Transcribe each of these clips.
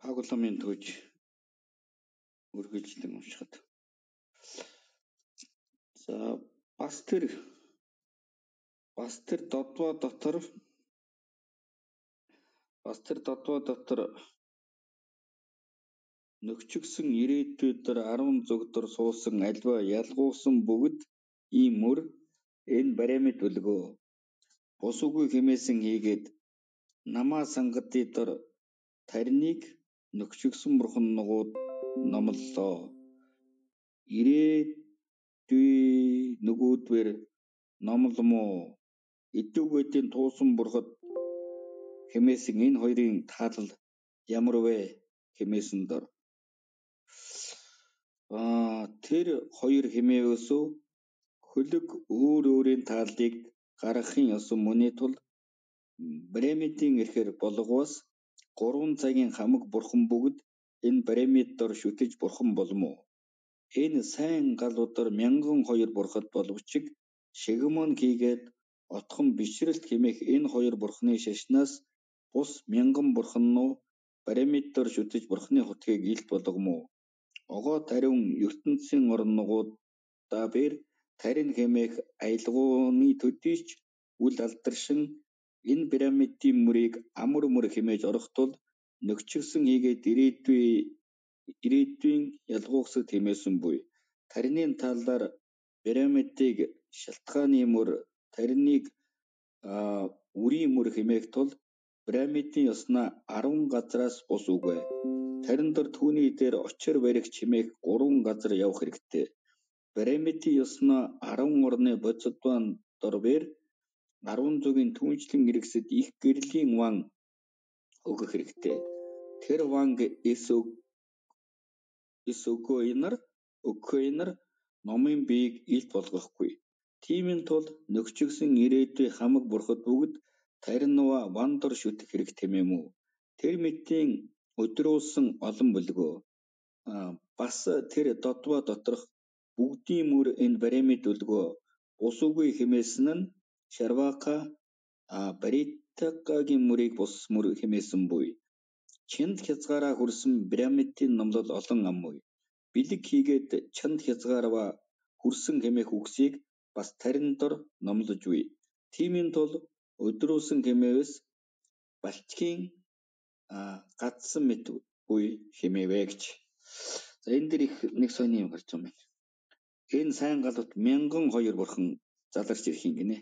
Хагуламын төж үргэлжлэн уншихад. За бас тэр додвоо дотор нөгчгсөн ирээдүйдэр 10 зүгдэр суусан альва ялгуусан бүгд ийм мөр энэ баримт үлгөө. Бус үгүй хэмээсэн хийгээд намаа сангадидор тариныг нөгчгсөн бурхан нугууд номлолоо. Ирээдүй нөгөөдвэр номломоо. Идэвхүйдийн туусан бурхад хэмээсэн энэ хоёрын таалал ямар вэ хэмээсэн дор. Тэр хоёр хэмээвэсөө хөлөг өөрийн тааллыг гаргахын ёсон мөний тул баримтын эрхээр болгоос 3 цагийн хамаг бурхан бүгд энэ баримт дор шүтэж бурхан болмоо. Энэ сайн галуудаар 1002 бурхад боловчиг шигмон хийгээд отхон бишрэлт хэмээх энэ хоёр бурханы шашнаас бус 1000 бурхан нуу баримт дор шүтэж бурханы хотгийг илт болгоmoo. Огоо тариун ертөнцийн орон нугуудаа бэр тарин хэмээх аялгууны төдийч үл алдаршин энэ пирамидын мөрийг амар мөр хэмээж орох тул нөгчгсөн хийгээд ирээдүйн ялгуухсад хэмээсэн буй. Тарины талаар пирамидыг шалтгааны мөр, тариныг үрийн мөр хэмээх тул пирамидын ёсноо 10 газраас бус үгүй. Тарин дор түүний дээр очир барих чимээх 3 газар явах хэрэгтэй. Пирамидын ёсноо 10 орны бодисдван дор бэр 10 зүгийн түүнчлэн иргэсэд их гэрлийн ван өгөх хэрэгтэй. Тэр ванг өгөхөйнөр номын биеийг илт болгохгүй. Тиймийн тул нөгчгсөн ирээдүй хамаг бурхад бүгд таринва ван дор шүтэх хэрэг тэмээмүү. Тэр мэтийн өдрөөсөн олон бөлгөө. Бас тэр додвоо доторх бүгдийн мөр энэ баримт үлгөө. Бус үгүй хэмээсэн нь Шарвака Баритагагийн мөрийг бус мөр хэмээсэн буй. Чанд хязгаараа хүрсэн пирамидын номлол олон аммуй. Бэлэг хийгээд чанд хязгаараа хүрсэн хэмээх үгсийг бас тарин дор номлож буй. Тиймийн тул өдрөөсөн хэмээвэс балчгийн гадсан мэт буй хэмээвэ гэж. За энэ дэр их нэг сони юм гарч байгаа юм. Энэ сайн галууд 1002 бурхан заларч ирэх юм гинэ.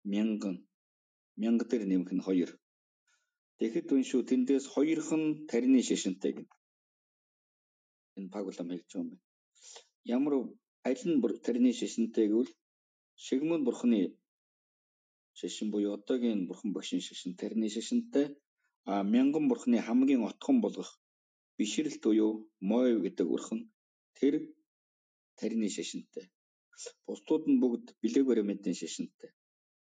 1000 дээр нэмэх нь 2. Тэгэхэд үншүү тэндээс 2хан тарины шашинтай гэнэ. Энэ Пагулам хэлж байгаа юм байна. Ямар аль нь тарины шашинтай гэвэл Шигмон бурханы шашин буюу одоогийн бурхан багшийн шашин тарины шашинтай. 1000 бурханы хамгийн отхон болгох бишрэлт буюу Мойв гэдэг бурхан тэр тарины шашинтай. Бусдууд нь бүгд бэлэг баримтын шашинтай.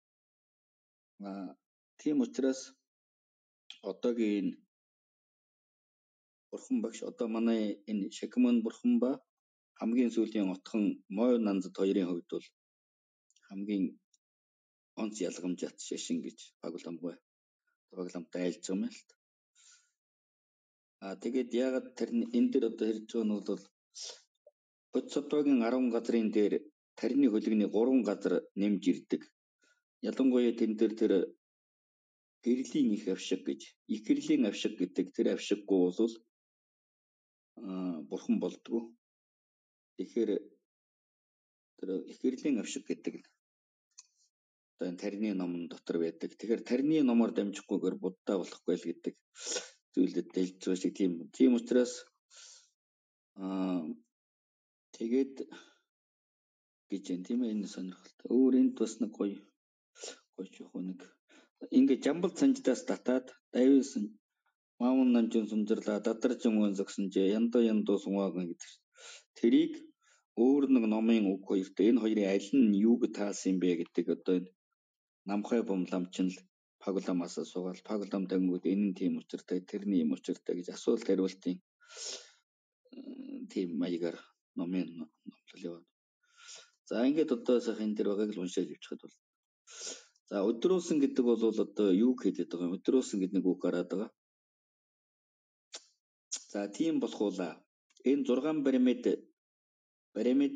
Тийм учраас одоогийн бурхан багш одоо манай энэ Шигмон бурхан ба хамгийн сүүлийн отхон Мойв нандад хоёрын хувьд бол хамгийн онц ялгамжаат шашин гэж Пагуламтай айлж байгаа юм л та. Тэгээд ягаад тарин энэ дээр одоо хэлж байгаа нь бол Бодисодвагийн 10 газрын дээр тарины хөлөгний 3 газар нэмж ирдэг. Ялангуяа тэн дээр тэр гэрлийн их авшиг гэж, их гэрлийн авшиг гэдэг тэр авшиггүй бол бурхан болдгоо. Тэгэхээр тэр их гэрлийн авшиг гэдэг одоо энэ тарины номон дотор байдаг. Тэгэхээр тарины номоор дамжихгүйгээр буддаа болохгүй л гэдэг зүйлэд дэлж байгаа шиг тийм учраас тэгээд гэж юм тийм ээ, энэ сонирхолтой. Өөр энд бас нэг гоё нэг ингээ жамбал санждаас татаад дайвсан маавн намжин сумжирлаа дадаржин өнзгсэнжээ яндуу сумаахан гэдэг. Тэрийг өөр нэг номын үг хоёртой энэ хоёрын аль нь юуг таасан юм бэ гэдэг одоо энэ намхай бомламчин л Пагуламаас асуугаад Пагулам тэнгүүд энэ нь тийм учиртай тэрний юм учиртай гэж асуулт хариултын тийм маягаар номын номлол яваад. За ингээд одоо сайхан энэ дэр байгааг л уншаад явчихад бол. За өдрөөсөн гэдэг бол одоо юу хэлээд байгаа юм? Өдрөөсөн гэдэг нэг үг гараад байгаа. За тийм болохуулаа. Энэ 6 баримт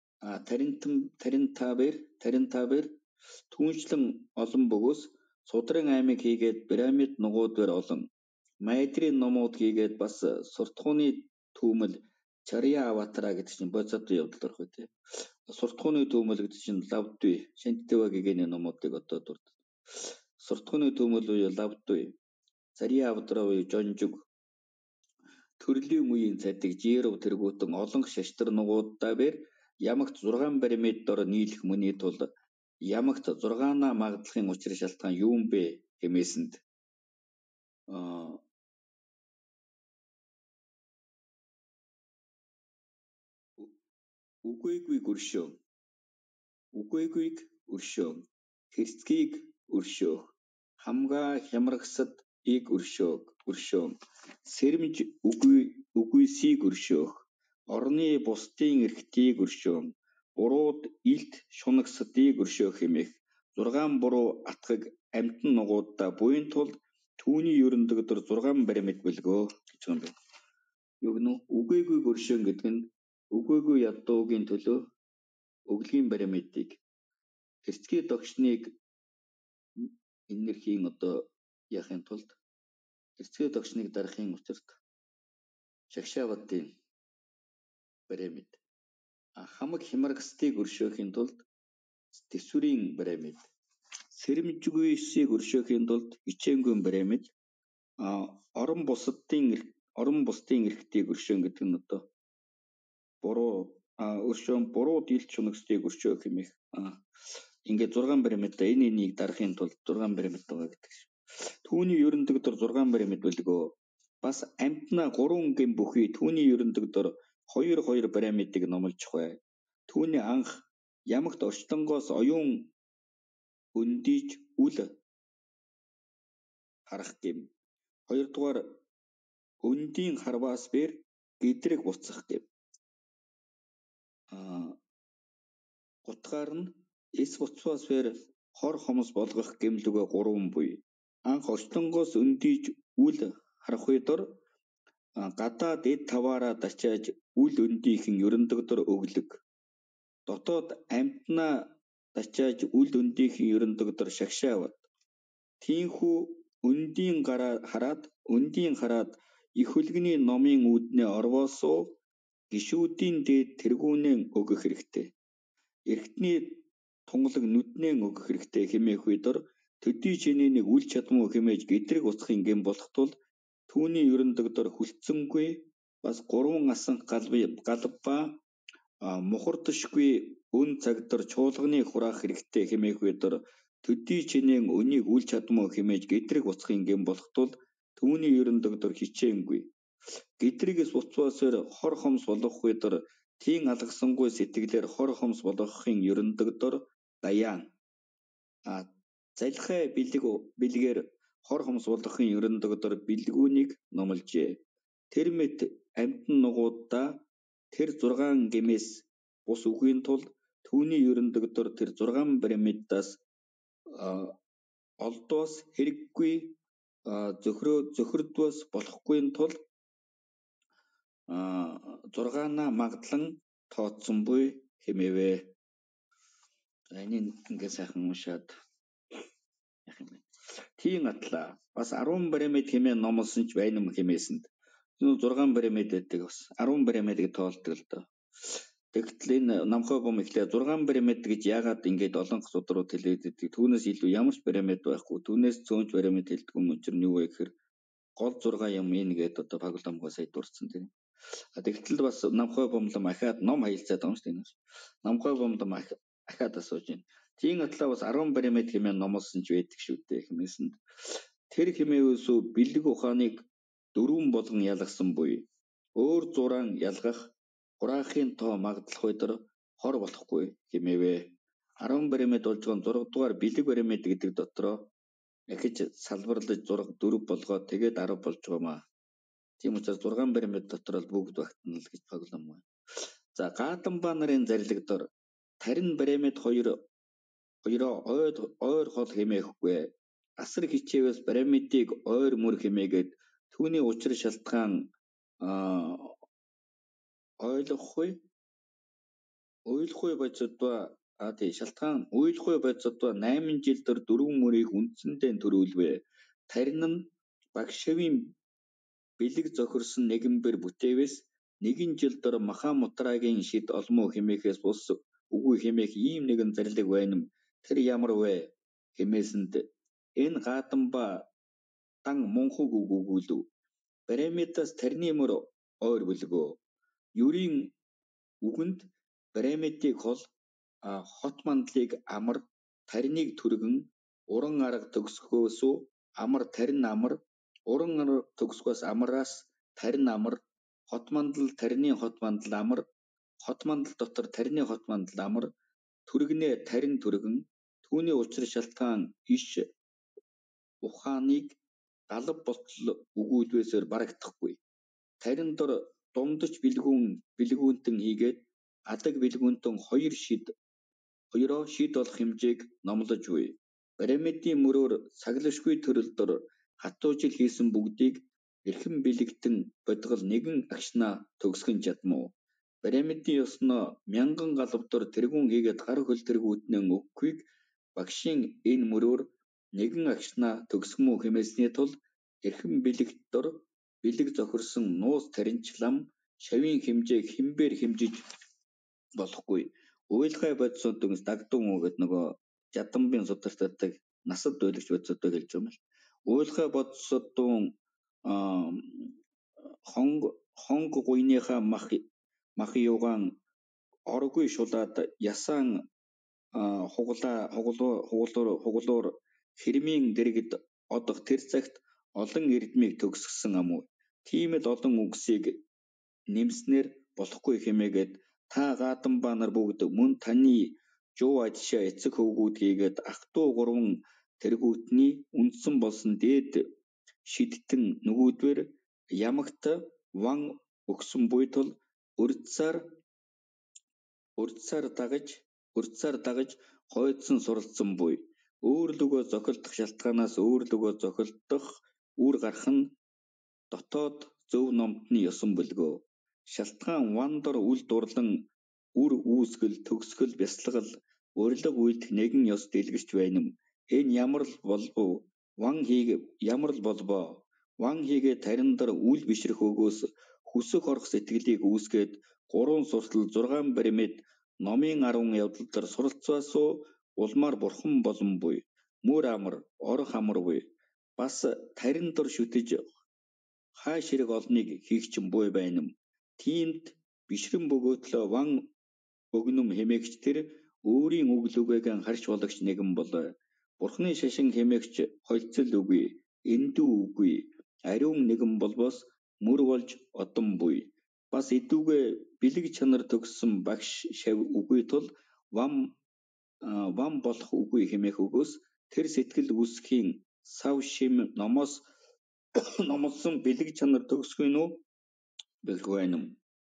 таринтавэр түүнчлэн олон бөгөөс судрын аймаг хийгээд пирамид нугуудвэр олон майдрын номууд хийгээд бас суртахууны түүмэл Чарья Аватара гэдэг чинь бодисодын явдал орох үү. Суртахууны түүмэл гэдэг чинь Лавдүй, Шантива гэгэний номуудыг одоо дурд. Суртахууны түүмэл буюу Лавдүй, Чарья Аватара буюу Жонжуг, төрлийн үеийн цадиг Жиров тэргүүтэн олон шаштар нугуудаа бэр ямагт 6 баримтаар нийлэх мөний тул ямагт 6-аа магадлахын учир шалтгаан юу юм бэ хэмээсэнд үгүйг өршөөн, хэрцгийг өршөөх, хамгаа хямрагсад ийг өршөөн, сэрэмж үгүйсийг өршөөх, орны бусдын эрхтийг өршөөн, бурууд илт шунагсдыг өршөөх хэмээх 6 буруу атгаг амьтан нугуудаа буйн тулд түүний ерөндөгдөр 6 баримт бөлгөө гэж юм байна. Юу гэнэ үү? Үгүйг өршөөн гэдэг нь үгүйгүй ядуугийн төлөө өглөгийн баримтыг хэрцгий догшныг энерхийн одоо яахын тулд хэрцгий догшныг дарахын учирт шагшааватын баримт хамаг хямрагсдыг өршөөхийн тулд тэсвэрийн баримт сэрэмжгүйсийг өршөөхийн тулд хичээнгүй баримт орон бусдын эрхтийг өршөөн гэдэг нь одоо бурууд илт шунагсдыг өршөөх хэмээх ингээд 6 баримтаа энэ энийг дарахын тулд 6 баримт байгаа гэдэг шиг. Түүний ерөндөгдөр 6 баримт бөлгөө бас амтнаа 3 гэм бүхий түүний ерөндөгдөр 2 баримтыг номлож бай. Түүний анх ямагт орчлонгоос оюун өндийж үл харах гэм. 2 дугаар өндийн харваас бэр гэдрэг буцах гэв. 3 дахь нь эс буцваас бэр хор хомс болгох гэмлүгэ 3 буй. Анх орчлонгоос өндийж үл харах үедор гадаад эд таваараа дачааж үл өндийнхэн ерөндөгдөр өглөг. Дотоод амтнаа дачааж үл өндийнхэн ерөндөгдөр шагшаавад. Тийхүү өндийн хараад их хөлгөний номын үүднээ орвоосоо гишүүдийн дээд тэргүүнэн өгөх хэрэгтэй. Эрхтний тунгалаг нүднэн өгөх хэрэгтэй хэмээх үедор төдий чинээнийг үл чадмуу хэмээж гэдрэг уцахын гэм болох тул түүний ерөндөгдөр хүлцэнгүй бас 3 асан галба мухардшгүй өн цагдар чуулганы хураах хэрэгтэй хэмээх үедор төдий чинээн өнийг үл чадмуу хэмээж гэдрэг уцахын гэм болох тул түүний ерөндөгдөр хичээнгүй. Гэдрэгээс буцвасаар хор хомс болгох үедор тийм алгасангүй сэтгэлээр хор хомс болгохын ерөндөгдөр даяан залхай бэлгээр хор хомс болгохын ерөндөгдөр бэлгүүнийг номлжээ. Тэр мэт амтан нугуудаа тэр 6 гэмээс бус үгийн тулд түүний ерөндөгдөр тэр 6 баримтаас олдоос хэрэггүй зөхөрдөөс болохгүй тул 6-аа магадлан тооцсон буй хэмээвэ. Энийг ингээд сайхан уншаад яах юм бэ? Тийм атлаа. Бас 10 баримт хэмээн номлосон ч байна юм хэмээсэнд. 6 баримт гэдэг бас 10 баримтыг тоолдог л доо. Тэгтэл энэ намхай бом ихлээр 6 баримт гэж яагаад ингээд олон судрууд хэлээд байдаг. Түүнээс илүү ямар ч баримт байхгүй. Түүнээс цөөнч баримт хэлдэг юм учир нь юу вэ гэхээр гол 6 юм энэ гэдэг одоо Пагаламгай сая дурдсан тийм. Тэгтэл бас намхай бомлом ахаад ном хаялцаад байгаа юм шүү дээ. Намхай бомлом ахаад асууж байна. Тийм атлаа бас 10 баримт хэмээн номлосон ч байдаг шүү дээ хэмээсэнд. Тэр хэмээвэсүү бэлэг ухааныг 4 болгон ялгасан буй. Өөр зураан ялгах хураахын тоо магадлах үедэр хор болохгүй хэмээвэ. 10 баримт болж байгаа 6 дугаар бэлэг баримт гэдэг дотроо ахиж салбарлаж 4 болгоод тэгээд 10 болж байгаамаа. Тийм учраас 6 баримт дотор л бүгд багтана л гэж Пагаламгай. За Гаатамбаа нарын зарилгадор тарин баримт хоёроо ойр хол хэмээхгүй. Асар хичээвээс баримтыг ойр мөр хэмээгээд түүний учир шалтгаан ойлгохгүй бодсодоо шалтгаан ойлгохгүй бодсодоо 8 жил дээр 4 мөрийг үндсэндээ төрүүлвэ. Тарин нь Багшавийн бэлэг зохирсон нэгэнбэр бүтээвээс нэгэн жил дээр Махамутрагийн шид олмоо хэмээхээс бус үгүй хэмээх ийм нэгэн зарлиг байна. Тэр ямар вэ хэмээсэнд энэ Гадамба дан мунхаг үгүүлв. Бремедас тарны мөр ойр бүлгөө. Юрийн үгэнд Бремедийг хол хот мандлыг амар, тарныг түргэн, уран арга төгсгөөс амар, тарин амар, уран арга төгсгөөс амараас тарин амар, хот мандал тарны хот мандал амар, хот мандал дотор тарны хот мандал амар, түргэнээ тарин түргэн, түүний учир шалтгаан иш ухааныг галав болтол өгүүлвэсээр барагдахгүй. Тарин дор дундаж бэлгүүнтэн хийгээд адаг бэлгүүнтэн хоёроо шид болох хэмжээг номлож буй. Бремедийн мөрөөр саглашгүй төрөл дор хатуу жил хийсэн бүгдийг эрхэм бэлэгтэн бодгол нэгэн агшнаа төгсгөн чадмуу. Бремедийн ёсноо мянган галав дор тэргүүн хийгээд гар хөл тэргүүтнэн өгөхүйг багшийн энэ мөрөөр нэгэн агшнаа төгсгмүү хэмээсний тулд эрхэм бэлэгт дор бэлэг зохирсон нууц таринч лам шавийн хэмжээг хэмбээр хэмжиж болохгүй. Уйлгай бодсодоос дагдун гэдэг нөгөө жадамбын судартадаг насад байлгч бодсодоо хэлж байгаа юм л. Уйлгай бодсодоо хонг гуйныхаа мах юугаан оргүй шулаад ясаан хугалуур хэрмийн дэргэд одох тэр цагт олон эрдмийг төгсгсөн амуу. Тийм л олон үгсийг нэмснээр болохгүй хэмээгээд та Гадамба нар бүгд мөн таны жуу ажишаа эцэг хөвгүүд хийгээд ах トゥ гурван тэргүүтний үндсэн болсон дээд шидтэн нөгөөдвөр ямагт ван өгсөн буй тул урьдсаар дагаж хойдсон суралцсан буй. Өөр лөгөө зохилдох шалтгаанаас өөр лөгөө зохилдох үр гарах нь дотоод зөв номтны ёсон бүлгөө. Шалтгаан ван дор үл дурлан үр үүсгэл төгсгөл бясалгал урилга үйлдэх нэгэн ёс дэлгэрч байна. Энэ ямар л болов ван хийгээ тарин дор үл бишрэх өгөөс хүсэх орох сэтгэлийг үүсгээд 3 суртал 6 бремед номын 10 явдал дээр суралцваасуу улмаар бурхан болон буй. Мөр амар, орох амар буй. Бас тарин дор шүтэж хаа ширэг олныг хийх ч буй байна. Тиймд бишрэн бөгөөтлөө ван өгнөм хэмээгч тэр өөрийн өглөөгөө харж болагч нэгэн болоо. Бурхны шашин хэмээгч холцол үгүй, эндүү үгүй, ариун нэгэн болбоос мөр болж одон буй. Бас идүүгээ бэлэг чанар төгссөн багш шав үгүй тул ван болох үгүй хэмээх өгөөс тэр сэтгэл үүсхийн сав шим номлосон бэлэг чанар төгсгүй нүү бэлгүй юм.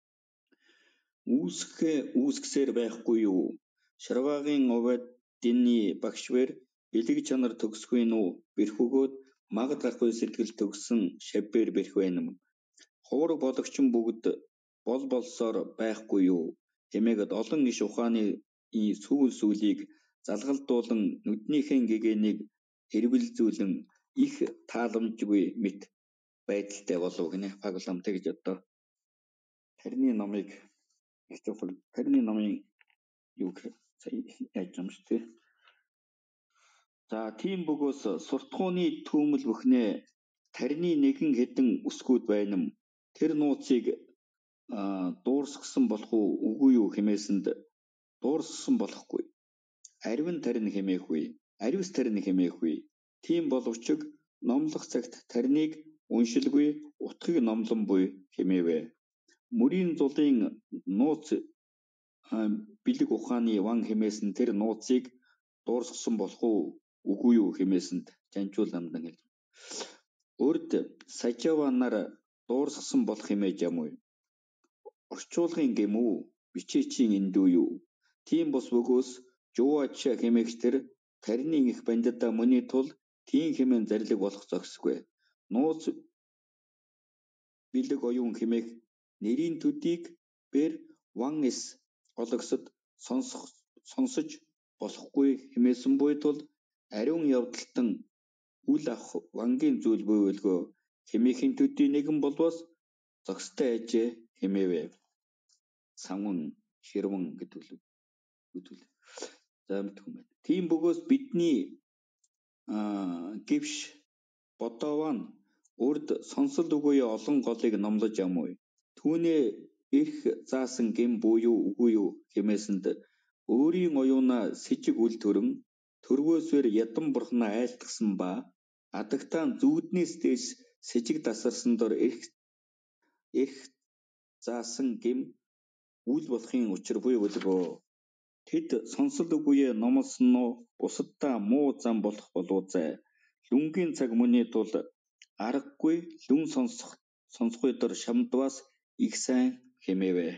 Үүсгэсээр байхгүй юу? Шарваагийн увадины багшвэр бэлэг чанар төгсгүй нүү бэрхүүгөөд магад гарахгүй сэтгэл төгсөн шавбэр бэрх байна. Хувраг бологчин бүгд болсоор байхгүй юу? Хэмээгээд олон иш ухааны сүүлийг залгалдуулан нүднийхэн гэгэнийг эрвэлзүүлэн их тааламжгүй мэт байдалтай болов гинэ. Паглам тэгж одоо тарны номыг тарны номын юу яаж юм шүү дээ. За тийм бөгөөс суртахууны түүмэл бүхнээ тарны нэгэн хэдэн үсгүүд байна. Тэр нууцыг дуурсгсан болох үгүй юу хэмээсэнд дуурсгсан болохгүй. Аривс тарин хэмээхгүй. Тийм боловч номлох цагт тарныг уншилгүй утгыг номлон буй хэмээвэ. Мөрийн зулын нууц бэлэг ухааны ван хэмээсэн тэр нууцыг дуурсгсан болох үгүй юу хэмээсэнд жанжуул намдан хэлж. Урд сажава нар дуурсгсан болох хэмээж юм уу? Орчуулгын гэмүү бичээчийн эндүү юу? Тийм бос бөгөөс жууачаа хэмээгч тэр тарны их бандида мөний тул тийм хэмээн зарлиг болох зохисгүй. Нууц бэлэг оюун хэмээх нэрийн төдийг бэр ван эс ологсод сонсож болохгүй хэмээсэн буй тул ариун явдалтан үл авах вангийн зүйл буйвэлгөө хэмээхийн төдий нэгэн болвоос зохистой ажээ хэмээвэ. Самун хэрвэн гэдэг л заамтгүй юм байна. Тийм бөгөөс бидний гівш бодоован урд сонсол үгүй олон голыг номлож амуй. Түүнээ эрх заасан гэм буюу үгүй юу хэмээсэнд өөрийн оюунаа сэжиг үл төрөн төрвөөсвэр ядан бурхнаа айлтгсан ба адагтаан зүуднээс дээш сэжиг тасарсан дор эрх заасан гэм үл болохын учир буй вэлгөө. Тэд сонсол үгүйээ номлосон нь бусаддаа муу зам болох болоозай. Лүнгийн цаг мөний тул аргагүй лүн сонсохой дор шамдваас их сайн хэмээвэ.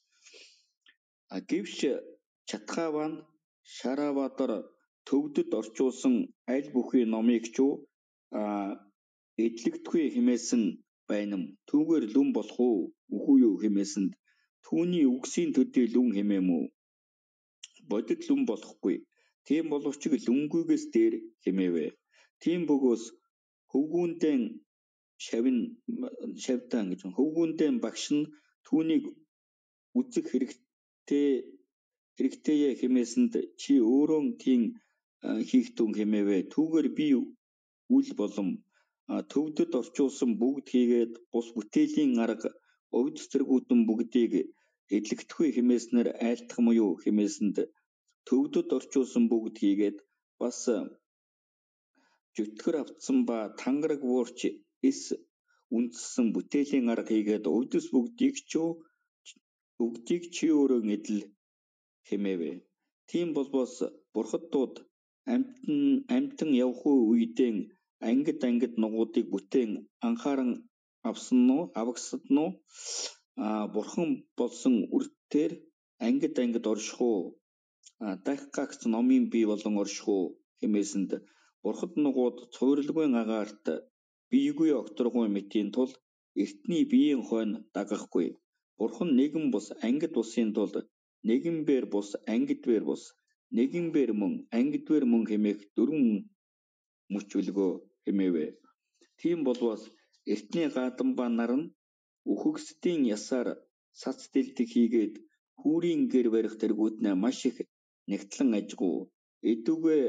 Гэвч Чатхаван Шараватар төвдөд орчуулсан аль бүхий номыг ч эдлэгдэхгүй хэмээсэн байнам. Түүгээр лүн болох уу үгүй юу хэмээсэнд түүний үгсийн төдий лүн хэмээмүү. Бодит лүн болохгүй. Тийм боловч лүнгүйгээс дээр хэмээвэ. Тийм бөгөөс хөвгүүндэн шавьтан гэж хөвгүүндэн багш нь түүнийг үзэх хэрэгтэйе хэмээсэнд чи өөрөө тийм хийх дүн хэмээвэ. Түүгээр би үл болом төвдөд орчуулсан бүгд хийгээд бус бүтээлийн арга овд цэргүүдэн бүгдийг эдлэгдэхгүй хэмээснээр айлтгах юм юу хэмээсэнд төвдөд орчуулсан бүгд хийгээд бас жүтгэр автсан ба тангараг буурч эс үндэссэн бүтээлийн арга хийгээд овдс бүгдийг чи өөрөө эдэл хэмээвэ. Тийм болбоос бурхадууд амтан явх үедээ ангид нугуудыг бүтээн анхааран авагсад нь бурхан болсон үртээр ангид орших уу дах гагц номын бий болон орших уу хэмээсэнд бурхад нугууд цуурилгүй агаарт биегүй окторгүй мэтийн тул эртний биеийн хойно дагахгүй. Бурхан нэгэн бус ангид бусын тул нэгэн бээр бус ангид бээр бус нэгэн бээр мөн ангид бээр мөн хэмээх дөрвөн мөч үлгөө хэмээвэ. Тийм болвоос эртний гадамбаа нар нь үхэгсдийн ясаар сац дэлдэг хийгээд хүүрийн гэр барих тэргүүтнээ маш их нэгтлэн ажгуу эдүгээ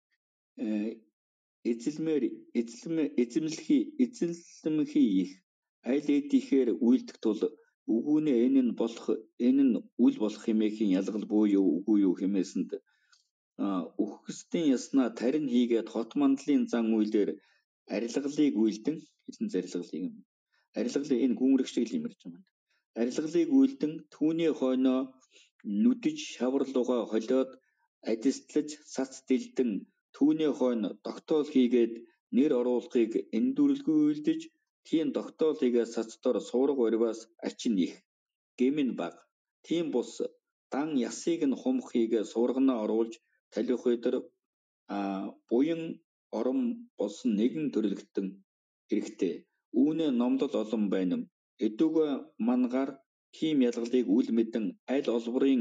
эзэмлэхий их аль эдихээр үйлдэх тул үгүүнээ энэ нь үл болох хэмээхийн ялгал буюу үгүй юу хэмээсэнд үхэгсдийн яснаа тарин хийгээд хот мандлын зан үйлээр арилгалыг үйлдэн хилэн зарилгалыг юм. Арилгалыг энэ гүмрэх шиг л юм ярьж байгаа юм. Арилгалыг үйлдэн түүний хойноо нүдэж шаварлуугаа холиод адислаж сац дэлдэн түүний хойно тогтоол хийгээд нэр оруулахыг эндүрлгүй үйлдэж тийм тогтоол хийгээд сацдор суурга бариваас ачин их гэмн баг. Тийм бус дан ясыг нь хумх хийгээд суурганаа оруулж талих өдөр буян орон болсон нэгэн төрлөختөн хэрэгтэй. Үүнээ номлол олон байна. Эдүгэ мангаар тийм ялгалыг үл мэдэн аль олборын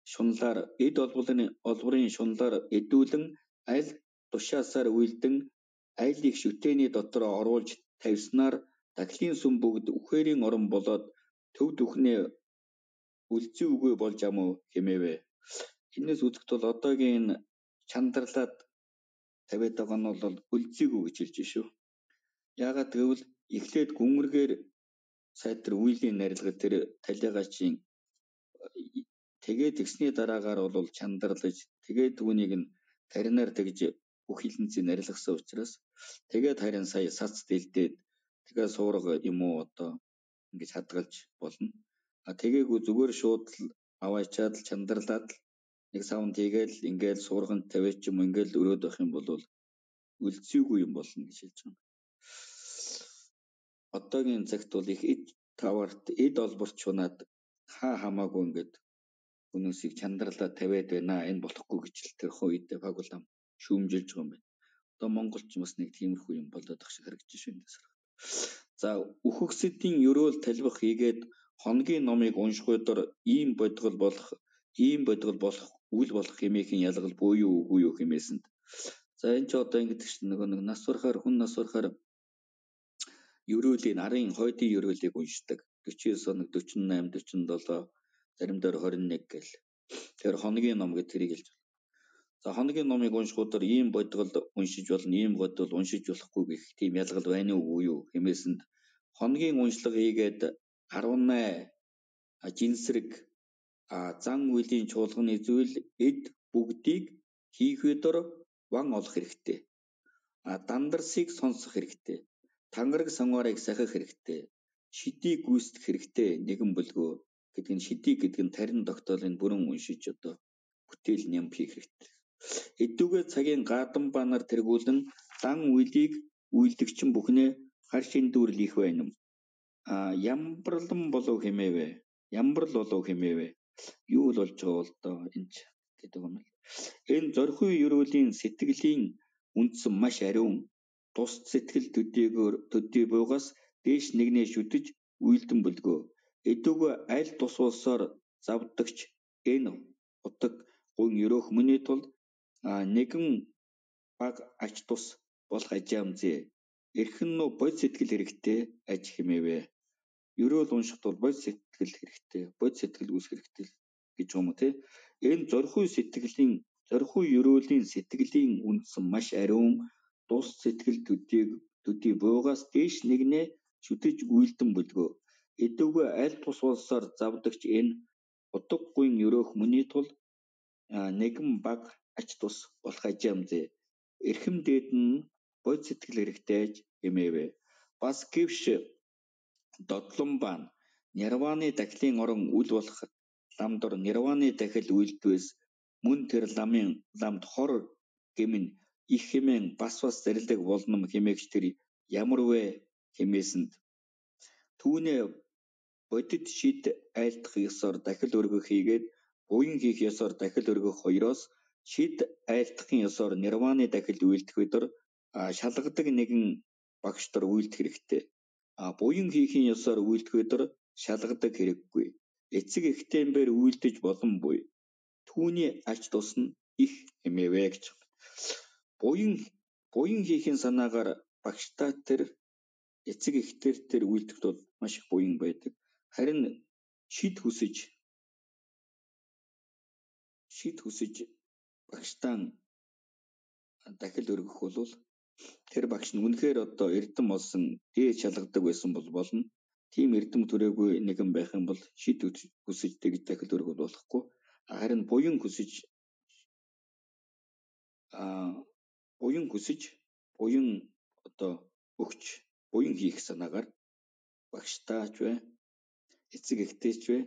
шунлаар эдүүлэн аль тушаасаар үйлдэн аль их шүтээний дотор оруулж тавьснаар дахлын сүм бүгд үхээрийн орон болоод төв дөхнөө үлзий үгүй болж амуу хэмээвэ. Энэс үзэхэд бол одоогийн чандарлаад тавиад байгаа нь бол үлзийгүй гэж хэлж шүү. Яагаад гэвэл эхлээд гүнгэргээр сайтар үйлийн нарилга тэр талигаачийн тэгээд тэгсний дараагаар бол чандарлаж тэгээд түүнийг нь таринаар тэгж бүх хилэнцгийг нарилгасан учраас тэгээд харин сая сац дэлдээд тэгээд суурга юм уу одоо ингэж хадгалж болно. Тэгээгүй зүгээр шууд аваачаад л чандарлаад нэг савнд хийгээл ингээл суурганд тавиач юм ингээл өрөөд байх юм бол үлзийгүй юм болно гэж хэлж байгаа. Одоогийн цагт бол их таварт эд олборч унаад хамаагүй ингээд хүмүүсийг чандарлаад тавиад байна. Энэ болохгүй гэж л тэр үед фагулам шүүмжилж байгаа юм байна. Одоо Монголч бас нэг тиймэрхүү юм болоод ах шиг харагдаж байна. За үхэгсдийн ерөөл талбах хийгээд хоногийн номыг унших өдөр ийм бодгол болох үл болох хэмээхийн ялгал буюу үгүй юу хэмээсэнд. За энэ ч одоо ингэдэг чинь нөгөө нэг нас барахаар хүн нас барахаар ерөөлийн арын хойдын ерөөлийг уншдаг. 49 хоног 48 47 заримдаа 21 гэл. Тэр хоногийн ном гэдэг тэрийг хэлж байна. За хоногийн номыг унших өдөр ийм бодгол уншиж болно, ийм бодгол уншиж болохгүй гэх тийм ялгал байна уу юу хэмээсэнд хоногийн уншлага хийгээд 18 жинсрэг зан үйлийн чуулганы зүйл эд бүгдийг хийх өдөр ван олох хэрэгтэй. Дандарсыг сонсох хэрэгтэй. Тангараг сонгоорыг сахих хэрэгтэй. Шидийг гүйцэтгэх хэрэгтэй. Нэгэн бүлгөө гэдэг нь шидийг гэдэг нь тарин тогтоолын бүрэн уншиж одоо бүтээл ням хийх хэрэгтэй. Эдүгээ цагийн гадан ба нар тэргүүлэн дан үйлийг үйлдэгчин бүхнээ хар шиндүүрл их байна. Ямбарлан болов хэмээвэ. Ямбарл болов хэмээвэ. Юу л болж байгаа бол доо энэ гэдэг юм л. Энэ зорхой ерөөлийн сэтгэлийн үндсэн маш ариун тус сэтгэл төдий буугаас дээш нэгнээ шүтэж үйлдэн бүлгөө. Эдүгээ аль тус улсаар завдагч энэ утаг гун ерөөх мөний тул нэгэн баг ач тус болох ажаамзээ. Эрхэн нөө бод сэтгэл хэрэгтэй аж хэмээвэ. Ерөөл уншихт бол бод сэтгэл хэрэгтэй, бод сэтгэл үүсгэх хэрэгтэй гэж юм уу те. Энэ зорхой ерөөлийн сэтгэлийн үндсэн маш ариун тус сэтгэл төдий буугаас дээш нэгнээ шүтэж үйлдэн бүлгөө. Эдүгээ аль тус улсаар завдагч энэ утга гуйн ерөөх мөний тул нэгэн баг ач тус болох ажаамзээ. Эрхэм дээд нь бод сэтгэл хэрэгтэй хэмээвэ. Бас гэвш додлон баан нирваны дахлын орон үл болох ламдор нирваны дахил үйлдвэс мөн тэр ламд хор гэмн их хэмээн бас зарилдаг болном хэмээгч тэр ямар вэ хэмээсэнд түүнээ бодит шид айлдах ёсоор дахил өргөх хийгээд буян хийх ёсоор дахил өргөх хоёроос шид айлдахын ёсоор нирваны дахил үйлдэх өдөр шалгадаг нэгэн багштар үйлдэх хэрэгтэй. Буян хийхийн ёсоор үйлдэх өдөр шалгадаг хэрэггүй. Эцэг эхтэмбэр үйлдэж болон буй. Түүний ач тус нь их хэмээвэ гэж. Буян хийхийн санаагаар багштаа тэр эцэг эхтэр тэр үйлдэхд бол маш их буян байдаг. Харин шид хүсэж багштаан дахил өргөх бол тэр багш нь үнэхээр одоо эрдэм болсон дээд шалгадаг байсан бол болно. Тийм эрдэм төрөөгүй нэгэн байх юм бол шид хүсэж тэгж дахил өргөх болохгүй. Харин буян хүсэж одоо өгч буян хийх санаагаар багштаач вэ эцэг эхтэйч вэ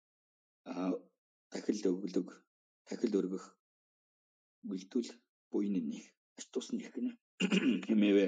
дахил өргөх үйлдэл буйны нэг ач тус нь их гэнэ хэмээвэ.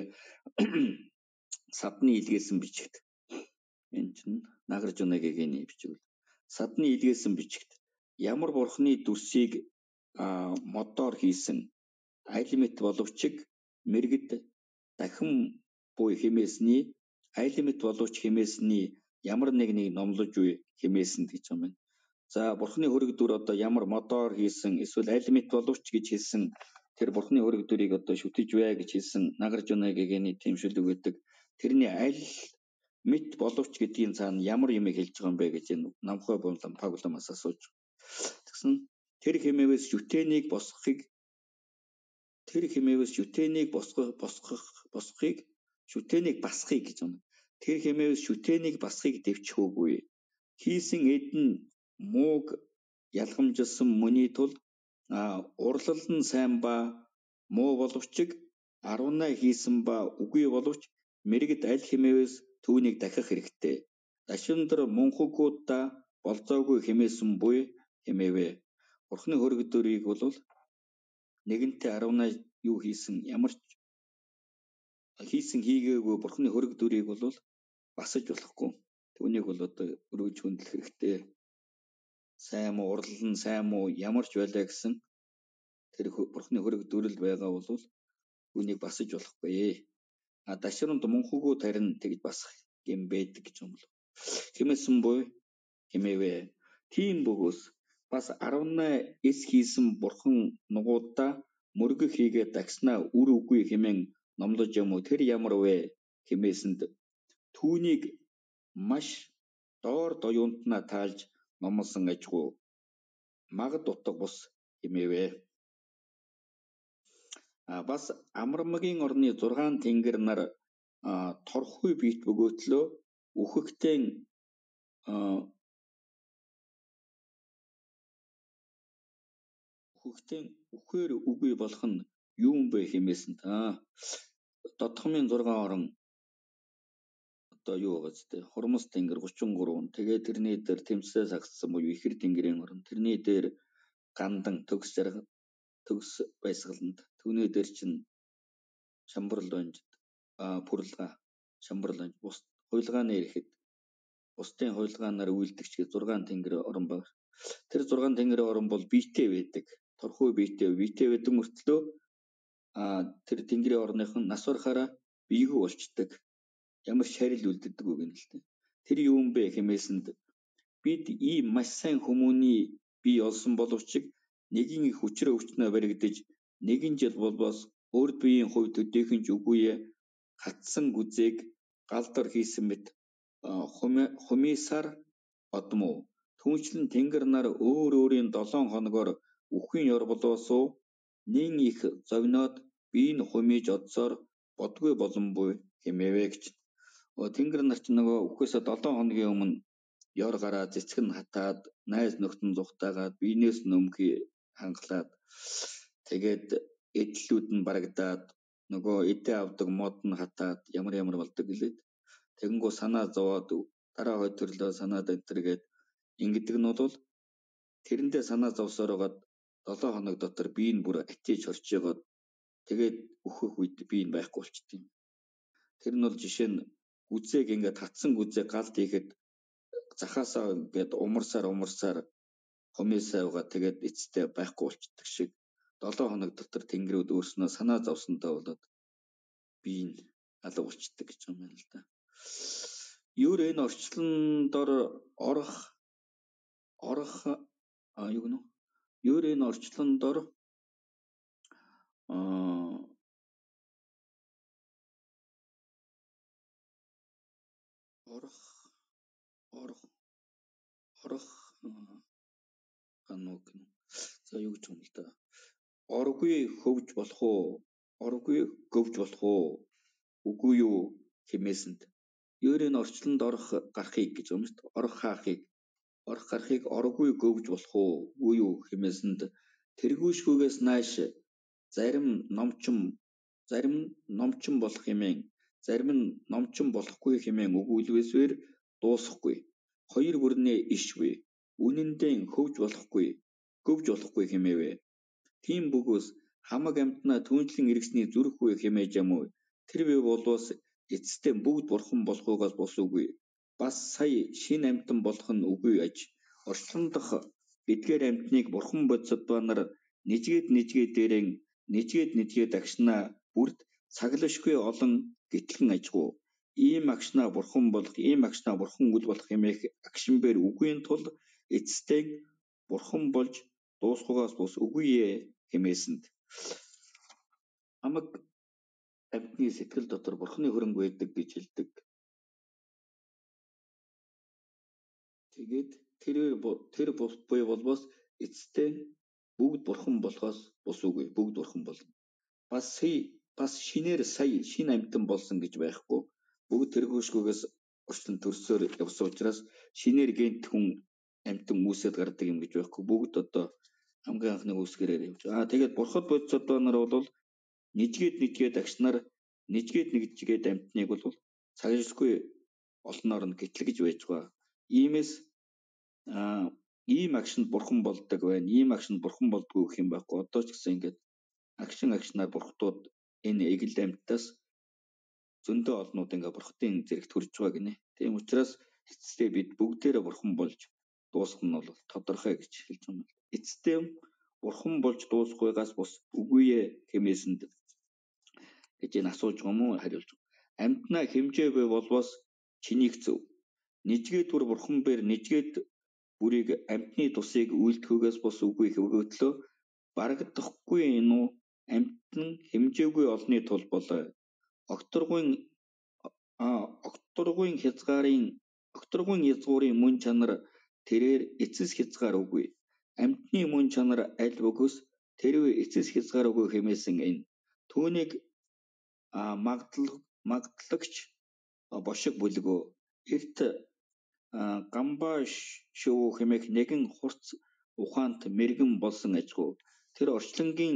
Садны илгээсэн бичигт энэ чинь нагарж унагийн бичиг. Садны илгээсэн бичигт ямар бурхны дүрсийг модоор хийсэн айлмит боловч мэрэгд дахин буй хэмээсний айлмит боловч хэмээсний ямар нэг номлож үе хэмээсэнд гэж юм байна. За бурхны хөрөг дүр одоо ямар модоор хийсэн эсвэл айлмит боловч гэж хэлсэн тэр бурхны хөрөг дүрийг одоо шүтэж вэ гэж хэлсэн нагарж унагийн тэмшүүлэг гэдэг. Тэрний аль мэт боловч гэдгийн цаана ямар юм хэлж байгаа юм бэ гэж энэ намхай Павломаас асууж. Тэгсэн тэр хэмээвээс шүтээнийг босгохыг гэж байна. Тэр хэмээвээс шүтээнийг басхыг дэвчхөөгүй. Хийсэн эдэн мууг ялгамжилсан мөний тул урлал нь сайн ба муу боловч 18 хийсэн ба үгүй боловч мэрэгд аль хэмээвээс түүнийг дахих хэрэгтэй. Дашиндар мунхагуудаа болзоогүй хэмээсэн буй хэмээвэ. Бурхны хөрөг дүрийг бол нэгэнтээ 18 юу хийсэн ямар ч хийсэн хийгээгүй бурхны хөрөг дүрийг бол басаж болохгүй. Түүнийг бол одоо өрөөж хөндлөх хэрэгтэй. Сайн муу урлал нь сайн муу ямар ч байлаа гэсэн тэр бурхны хөрөг дүрэл байгаа бол түүнийг басаж болохгүй. Дашрамд мунхагууд харин тэгж басах гэм байдаг гэж юм бол. Хэмээсэн буй хэмээвэ. Тийм бөгөөс бас 18 эс хийсэн бурхан нугуудаа мөргөх хийгээд дагснаа үр үгүй хэмээн номлож юм уу? Тэр ямар вэ хэмээсэнд түүнийг маш доор доюунтнаа таалж номлосон ажгүй магад утга бус хэмээвэ. Бас Амармагийн орны 6 тэнгэр нар торхуй биет бөгөөтлөө үхэхтэн үхээр үгүй болох нь юу юм бэ хэмээсэнд Додхомын 6 орон одоо юу байгаа ч тийм Хурмас тэнгэр 33. Тэгээд тэрний дээр тэмцээ сагдсан буюу ихэр тэнгэрийн орон. Тэрний дээр Гандан төгс байсгаланд. Түүний дээр чинь Шамбарал банжд Пүрлага Шамбарал банж бус хуйлгааны ирэхэд бусдын хуйлгаанаар үйлдэгч 6 тэнгэр орон баг. Тэр 6 тэнгэрийн орон бол биетэй байдаг. Торхуй биетэй байдаг мөртлөө тэр тэнгэрийн орныхон нас барахаараа биегүй болчдөг. Ямар шарил үлддэг үг юм л дээ. Тэр юу юм бэ хэмээсэнд бид ийм маш сайн хүмүүний бие олсон боловч нэгin их хүчрээ өвчнөө баригдаж нэгэн жил болбоос өөрд биеийн хувь төдийхөн ч үгүйе хатсан гүзээг галдор хийсэн мэт хумисаар одмоо. Түүнчлэн тэнгэр нар өөр өөрийн 7 хоногоор үхвийн ёрболоосоо нэн их зовноод бие нь хумиж одсоор бодгүй болон буй хэмээвэ гэж. Тэнгэр нар ч нөгөө үхээс 7 хоногийн өмнө ёр гараад цэцэг нь хатаад найз нөхдөн зүхтаагаад биенээс нөмхий хангалаад тэгээд эдлүүд нь барагдаад нөгөө эдээ авдаг мод нь хатаад ямар болдог гэлээд тэгэнгүү санаа зовоод дараа хойд төрлөө санаад энтергээд ингэдэг нь бол тэрэндээ санаа зовсоороод 7 хоног дотор бие нь бүр атиж хорчоогоод тэгээд өөхөх үед бие нь байхгүй болчтой юм. Тэр нь бол жишээ нь гүзээг ингээд татсан гүзээг галд хийхэд захаасаа ингээд умарсаар хумисаа угаа тэгээд эцэстээ байхгүй болчдөг шиг 7 хоног дотор тэнгэрүүд өөрснөө санаа зовсондоо болоод бие нь алга болчдөг гэж юм байна л да. Юур энэ орчлон дор орох Юур энэ орчлон дор гануг. За юу гэж юм л да. Оргүй хөвж болох уу? Оргүй гөвж болох уу? Үгүй юу хэмээсэнд Юур энэ орчлонд орох гарахыг гэж юм шүү дээ. Орох гарахыг оргүй гөвж болох уу? Үгүй юу хэмээсэнд тэргүүшгүйгээс нааш зарим номчин болох хэмээн зарим нь номчин болохгүй хэмээн өгүүлвэсвэр дуусахгүй. Хоёр бүрнээ ишвэ. Үнэндээ хөвж болохгүй хэмээвэ. Тийм бөгөөс хамаг амьтнаа түүнчлэн иргэсний зүрх үе хэмээж юм уу? Тэр бие болвоос эцэстээ бүгд бурхан болохоогоос босуугүй. Бас сая шин амьтан болох нь үгүй аж. Орчлон дох эдгээр амьтныг бурхан бодсодбаа нар нэжгээд агшнаа бүрд цаглашгүй олон гэтлэн ажгүй. Ийм агшнаа бурхан үл болох хэмээх агшинбэр үгүй тул эцэстээ бурхан болж дуусхугаас бус үгүйе хэмээсэнд хамаг амьтны сэтгэл дотор бурханы хөрөнгө байдаг гэж хэлдэг. Тэгээд тэр буй болбоос эцэстээ бүгд бурхан болохоос бус үгүй. Бүгд бурхан болно. Бас шинээр сая шин амьтан болсон гэж байхгүй. Бүгд тэргүүшгүйгээс орчлон төрсөөр явсан учраас шинээр гэнт хүн амьтан үүсэт гардаг юм гэж байхгүй. Бүгд одоо хамгийн анхны үүсгэрээр явж. Тэгээд бурхад бодсодоо нар бол нэжгээд агшнаар нэжгээд амьтныг бол цаглшгүй олноор нь гэтлэгж байж байгаа. Иймээс ийм агшинд бурхан болдог байна. Ийм агшинд бурхан болдгоо гэх юм байхгүй. Одоо ч гэсэн ингээд агшнаар бурхтууд энэ эгэл амьтаас зөндөө олнууд ингээд бурхтын зэрэгт хүрж байгаа гинэ. Тийм учраас эцэстээ бид бүгдээрээ бурхан болж дуусах нь бол тодорхой гэж хэлж байна. Эцэстээ бурхан болж дуусхуйгаас бус үгүйе хэмээсэнд гэж энэ асууж байгаа юм уу хариулж. Амьтнаа хэмжээвэ болвоос чинийх зөв. Нижгээд бүр бурхан бээр нижгээд бүрийг амьтны тусыг үйлдэхүүгээс бус үгүй хөвгөтлөө барагдахгүй энэ үү амьтан хэмжээгүй олны тул болоо. Огторгуйн язгуурын мөн чанар тэрээр эцэс хязгаар үгүй. Амьтны мөн чанар аль бөгөөс тэрвээ эцэс хязгаар үгүй хэмээсэн энэ. Түүнийг магтлагч бошиг бүлгөө эрт гамбаа шувуу хэмээх нэгэн хурц ухаант мэргэн болсон ажгүй. Тэр орчлонгийн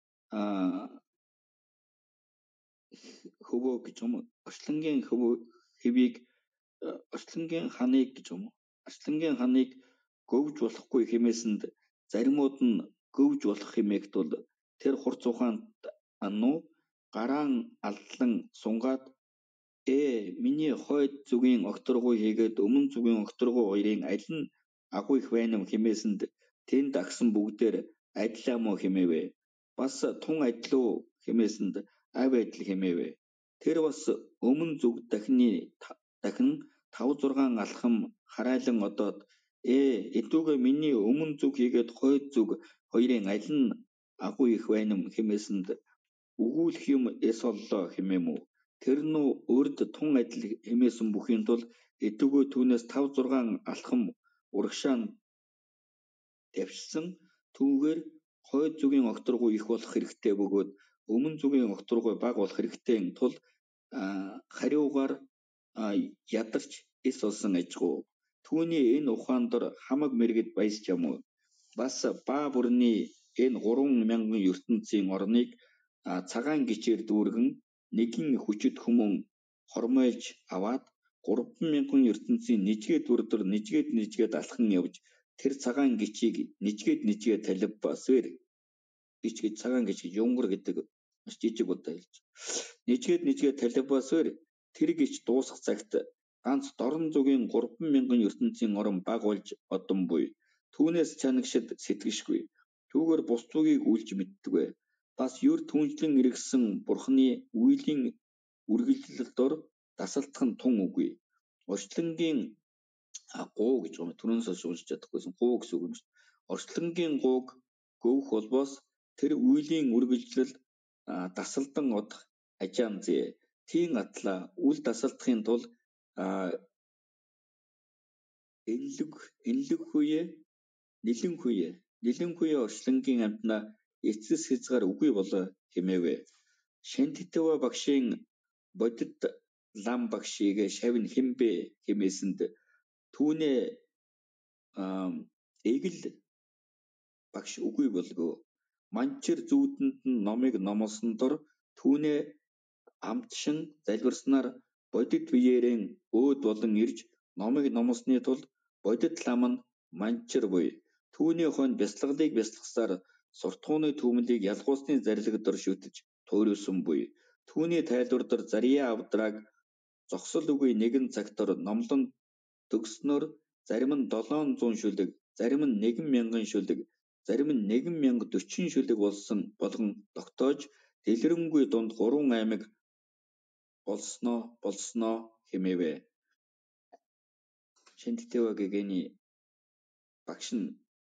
хөвөө гэж юм. Орчлонгийн хэвийг орчлонгийн ханыг гэж юм. Орчлонгийн ханыг гөвж болохгүй хэмээсэнд заримуд нь гөвж болох хэмээх тул тэр хурц ухаант ануу гараан алдлан сунгаад миний хойд зүгийн огторгуй хийгээд өмнө зүгийн огторгуй хоёрын аль нь агуу их байна юм хэмээсэнд тэнд агсан бүгдээр адил ам уу хэмээвэ. Бас тун адил уу хэмээсэнд ав адил хэмээвэ. Тэр бас өмнө зүг дахин 5-6 алхам харайлан одоод эдүүгээ миний өмнө зүг хийгээд хойд зүг хоёрын аль нь агуу их байна юм хэмээсэнд өгүүлэх юм эс оллоо хэмээмүү. Тэр нүү урд тун адил хэмээсэн бүхийн тул эдүүгээ түүнээс 5-6 алхам урагшаан тавьсан түүгээр хойд зүгийн огторгуй их болох хэрэгтэй бөгөөд өмнө зүгийн огторгуй бага болох хэрэгтэй тул хариугаар ядарч эс олсон ажгүй. Түүний энэ ухаан дор хамаг мэргэд баясч юм уу. Бас баа бүрний энэ 3,000 ертөнцийн орныг цагаан гичээр дүүргэн нэгэн хүчит хүмүүн хормойлж аваад 3,000 ертөнцийн нижгээд бүрдэр нижгээд алхан явж тэр цагаан гичийг нижгээд талбасвэр гич гэж цагаан гич гэж юнгар гэдэг маш жижиг удаа хэлж. Нижгээд талбасвэр тэр гич дуусах цагт ганц дорн зүгийн 3,000 ертөнцийн орон баг болж одон буй. Түүнээс чанагшид сэтгэшгүй. Түүгээр бус зүгийг үлж мэддэгвэ. Бас юр түнжлэн иргэсэн бурхны үйлийн үргэлжлэл дор дасалтах нь тун үгүй. Орчлонгийн гуу гэж байна. Түрүүнээс уншиж чадахгүйсэн гуу гэсэн үг юм шүү. Орчлонгийн гууг гөвөх болбоос тэр үйлийн үргэлжлэл дасалдан одох ажаан зээ. Тийм атла үл дасалдахын тулд нилэн хуе орчлонгийн амьтнаа эцэс хязгаар үгүй болоо хэмээвэ. Шантитва багшийн бодит лам багшийг шавн хэмбэ хэмээсэнд түүнээ эгэл багш үгүй болгоо. Манчир зүүдэнд нь номыг номлосон дор түүнээ амтшин залбирснаар бодит биеэрэн өөд болон ирж номыг номлосны тулд бодит лам нь манчир буй. Түүний хойно бясалгалыг бясалгасаар суртахууны түмлийг ялгуусны зарлиг дор шүтэж туйруулсан буй. Түүний тайлбар дор Зарьяа авдраг зогсол үгүй нэгэн цагтор номлон төгснөр зарим нь 700 шүлэг, зарим нь 1,000 шүлэг, зарим нь 1,040 шүлэг болгон тогтоож дэлгэрэнгүй дунд 3 аймаг болсноо хэмээвэ. Шантитва гэгэний багш нь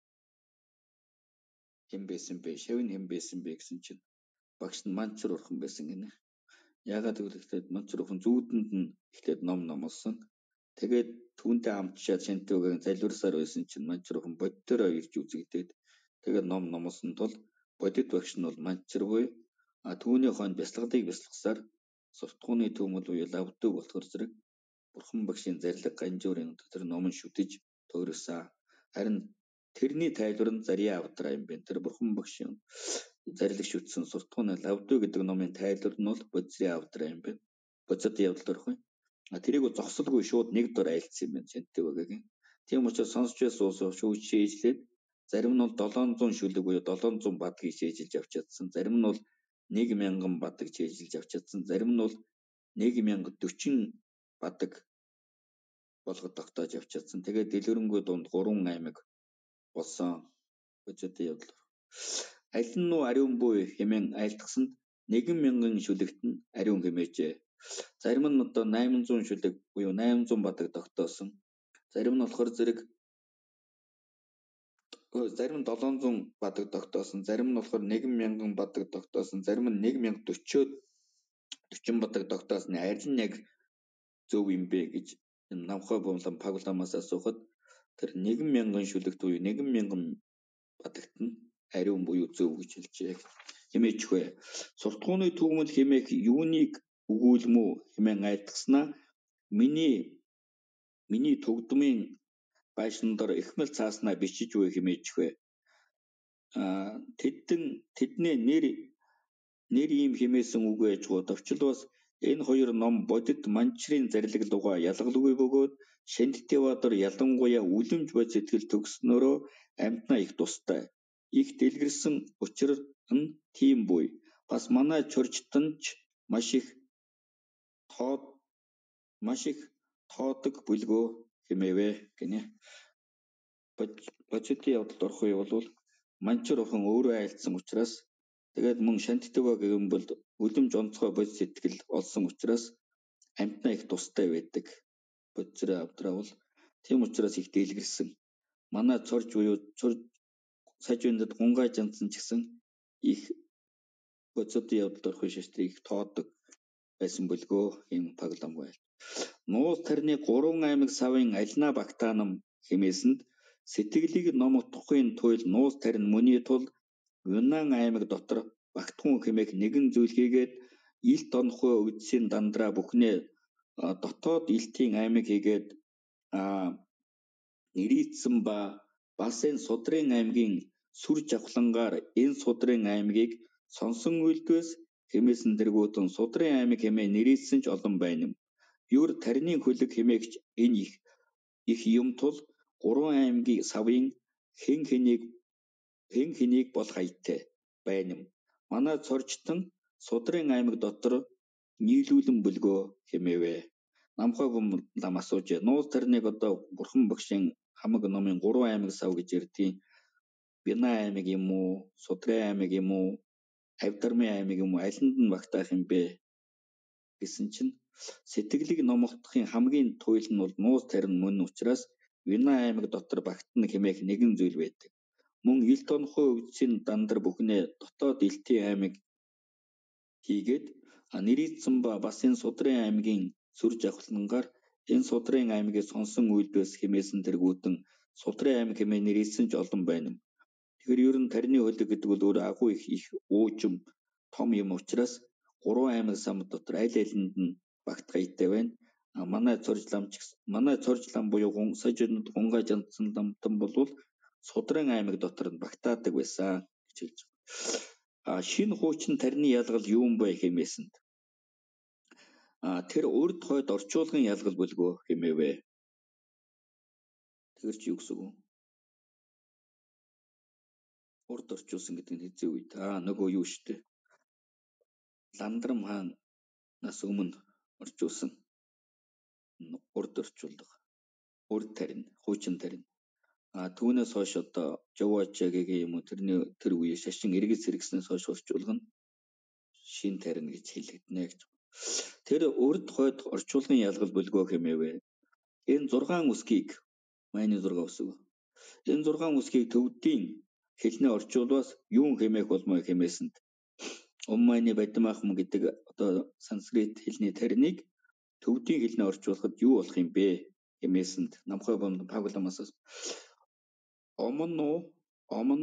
хэн байсан бэ? Шавн хэн байсан бэ гэсэн чинь багш нь манчир урхан байсан гинэ. Яагаад гэвэл манчир урхан зүүдэнд нь эхлээд ном номлосон. Тэгээд түүнтэй хамтчаад Шантитвагийн залбирсаар байсан чинь манчир урхан бодитоор ирж үзэгдээд тэгээд ном номлосон тул бодит багш нь бол манчир буй. Түүний хойно бясалгалыг бясалгасаар суртахууны түмэл буюу лавдөг болохоор зэрэг бурхан багшийн зарлиг ганжуурын дотор номон шүтэж туйрсан. Харин тэрний тайлбар нь Зарьяа авдраа юм байна. Тэр бурхан багшийн зарлиг шүтсэн суртахууны лавдөг гэдэг номын тайлбар нь бол Зарьяа авдраа юм байна. Боцод явдал орох юм. Тэрийг зогсолгүй шууд нэг дор айлцсан юм байна Шантитвагийн. Тийм учраас сонсч байсан уус шүүж шээжлээд зарим нь бол 700 шүлэг буюу 700 бадгийг шээжилж авч чадсан. Зарим нь бол 1,000 бадаг шээжилж авч чадсан. Зарим нь бол 1,040 бадаг болгоод тогтоож авч чадсан. Тэгээд дэлгэрэнгүй дунд 3 аймаг болсон. Боцод явдал. Аль нь ариун буй хэмээн айлтгсанд 1,000 шүлэгт нь ариун хэмээжээ. Зарим нь одоо 800 шүлэг буюу 800 бадаг тогтоосон. Зарим нь болохоор зарим нь 700 бадаг тогтоосон, зарим нь болохоор 1000 бадаг тогтоосон, зарим нь 1040 бадаг тогтоосон. Аль нь яг зөв юм бэ гэж намхай Пагуламаас асуухад тэр 1000 шүлэгт буюу 1000 бадагт нь ариун буюу зөв гэж хэлжээ. Хэмээч вэ? Суртахууны түгмэл хэмээх юуныг өгүүлмүү хэмээн айлтгаснаа миний түгдмийн байшин дор ихмэл цааснаа бичиж вэ хэмээч вэ? Тэдний нэр ийм хэмээсэн үг байж гоо товчлоос энэ хоёр ном бодит манчрын зарилгалугаа ялгалгүй бөгөөд Шандитивадор ялангуяа үлэмж бод сэтгэл төгснөрөө амьтнаа их тустай. Их дэлгэрсэн учир нь тийм буй. Бас манай чорчтон ч маш их тоодог бүлгөө хэмээвэ гинэ. Бодитын явдалд орох үе бол манчир охин өөрөө айлдсан учраас тэгээд мөн Шандитива гэгэн бол үлэмж онцгой бод сэтгэл олсон учраас амьтнаа их тустай байдаг. Бодцороо авдраавал тийм учраас их дэлгэрсэн. Манай цорж буюу сажиндад гунгай жандсан ч гэсэн их бодцодын явдалд орох үе шаштрыг их тоодог байсан бүлгөө юм Пагулам байл. Нуус тарны 3 аймаг савын алина багтаанам хэмээсэнд сэтгэлийг ном утгахын туйл нуус тарин мөний тул Юнан аймаг дотор багтхун хэмээх нэгэн зүйл хийгээд илт онхой үдсийн дандраа бүхнээ дотоод илтийн аймаг хийгээд нэрийдсэн ба бас энэ судрын аймгийн сүр жавхлангаар энэ судрын аймгийг сонсон үйлдвэс хэмээсэн дэргүүтэн судрын аймаг хэмээн нэрийдсэн ч олон байна юм. Юр тарины хөлөг хэмээгч энэ их юм тул 3 аймгийн савын хэн хэнийг бол хайтай байна юм. Манай цорчтон судрын аймаг дотор нийлүүлэн бүлгөө хэмээвэ. Намхай Пагулам асууж нуус тарныг одоо бурхан багшийн хамаг номын 3 аймаг сав гэж ярьдیں۔ Бина аймаг юм уу, Судрын аймаг юм уу, Авдармын аймаг юм уу, алинд нь багтаах юм бэ гэсэн чинь сэтгэлийг номогдохын хамгийн туйл нь бол нуус тарин мөн учраас Бина аймаг дотор багтна хэмээх нэгэн зүйл байдаг. Мөн илт онхой үдсийн дандар бүхнээ дотоод илтийн аймаг хийгээд нэрийдсэн ба бас энэ судрын аймгийн сүр жавхлангаар энэ судрын аймгийг сонсон үйлдвэс хэмээсэн тэргүүтэн судрын аймаг хэмээн нэрийдсэн ч олон байна юм. Тэгэхээр ер нь тарины хөлөг гэдэг бол өөр агуу их уужим том юм учраас 3 аймаг сам дотор аль алинд нь багтгаятай байна. Манай цоржлам буюу сажинд гунгай жандсан ламтан болвол судрын аймаг дотор нь багтаадаг байсан гэж хэлж байгаа. Шинэ хуучин тарины ялгал юу юм бэ хэмээсэнд тэр урд хойд орчуулгын ялгал бүлгөө хэмээвэ. Тэр чи юу гэсэн үг вэ? Урд орчуулсан гэдэг нь хэзээ үед? Нөгөө юу штэ. Ландрам хаанаас өмнө орчуулсан урд орчуулга. Урд тарин, хуучин тарин. Түүнээс хойш одоо Жовачагийн юм уу тэр үе шашин эргэж сэргснээс хойш орчуулга нь шин тарин гэж хэлэгдэнэ гэж. Тэр урд хойд орчуулгын ялгал бүлгөө хэмээвэ. Энэ 6 үсгийг майны 6 үсэг. Энэ 6 үсгийг төвдийн хэлний орчуулбаас юу хэмээх болмоо хэмээсэнд майны бадимахм гэдэг одоо санскрит хэлний тариныг төвдийн хэлний орчуулахад юу болох юм бэ хэмээсэнд намхай Пагуламаас Омн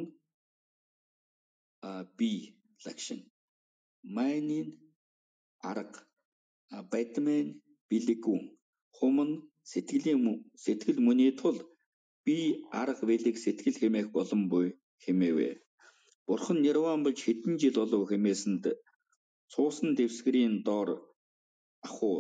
би лагшин майнын арга бадмын бэлэгүн хумн сэтгэл мөний тул би арга бэлэг сэтгэл хэмээх болон буй хэмээвэ. Бурхан Нирван болж хэдэн жил болов хэмээсэнд цуусан дэвсгэрийн доор ахуу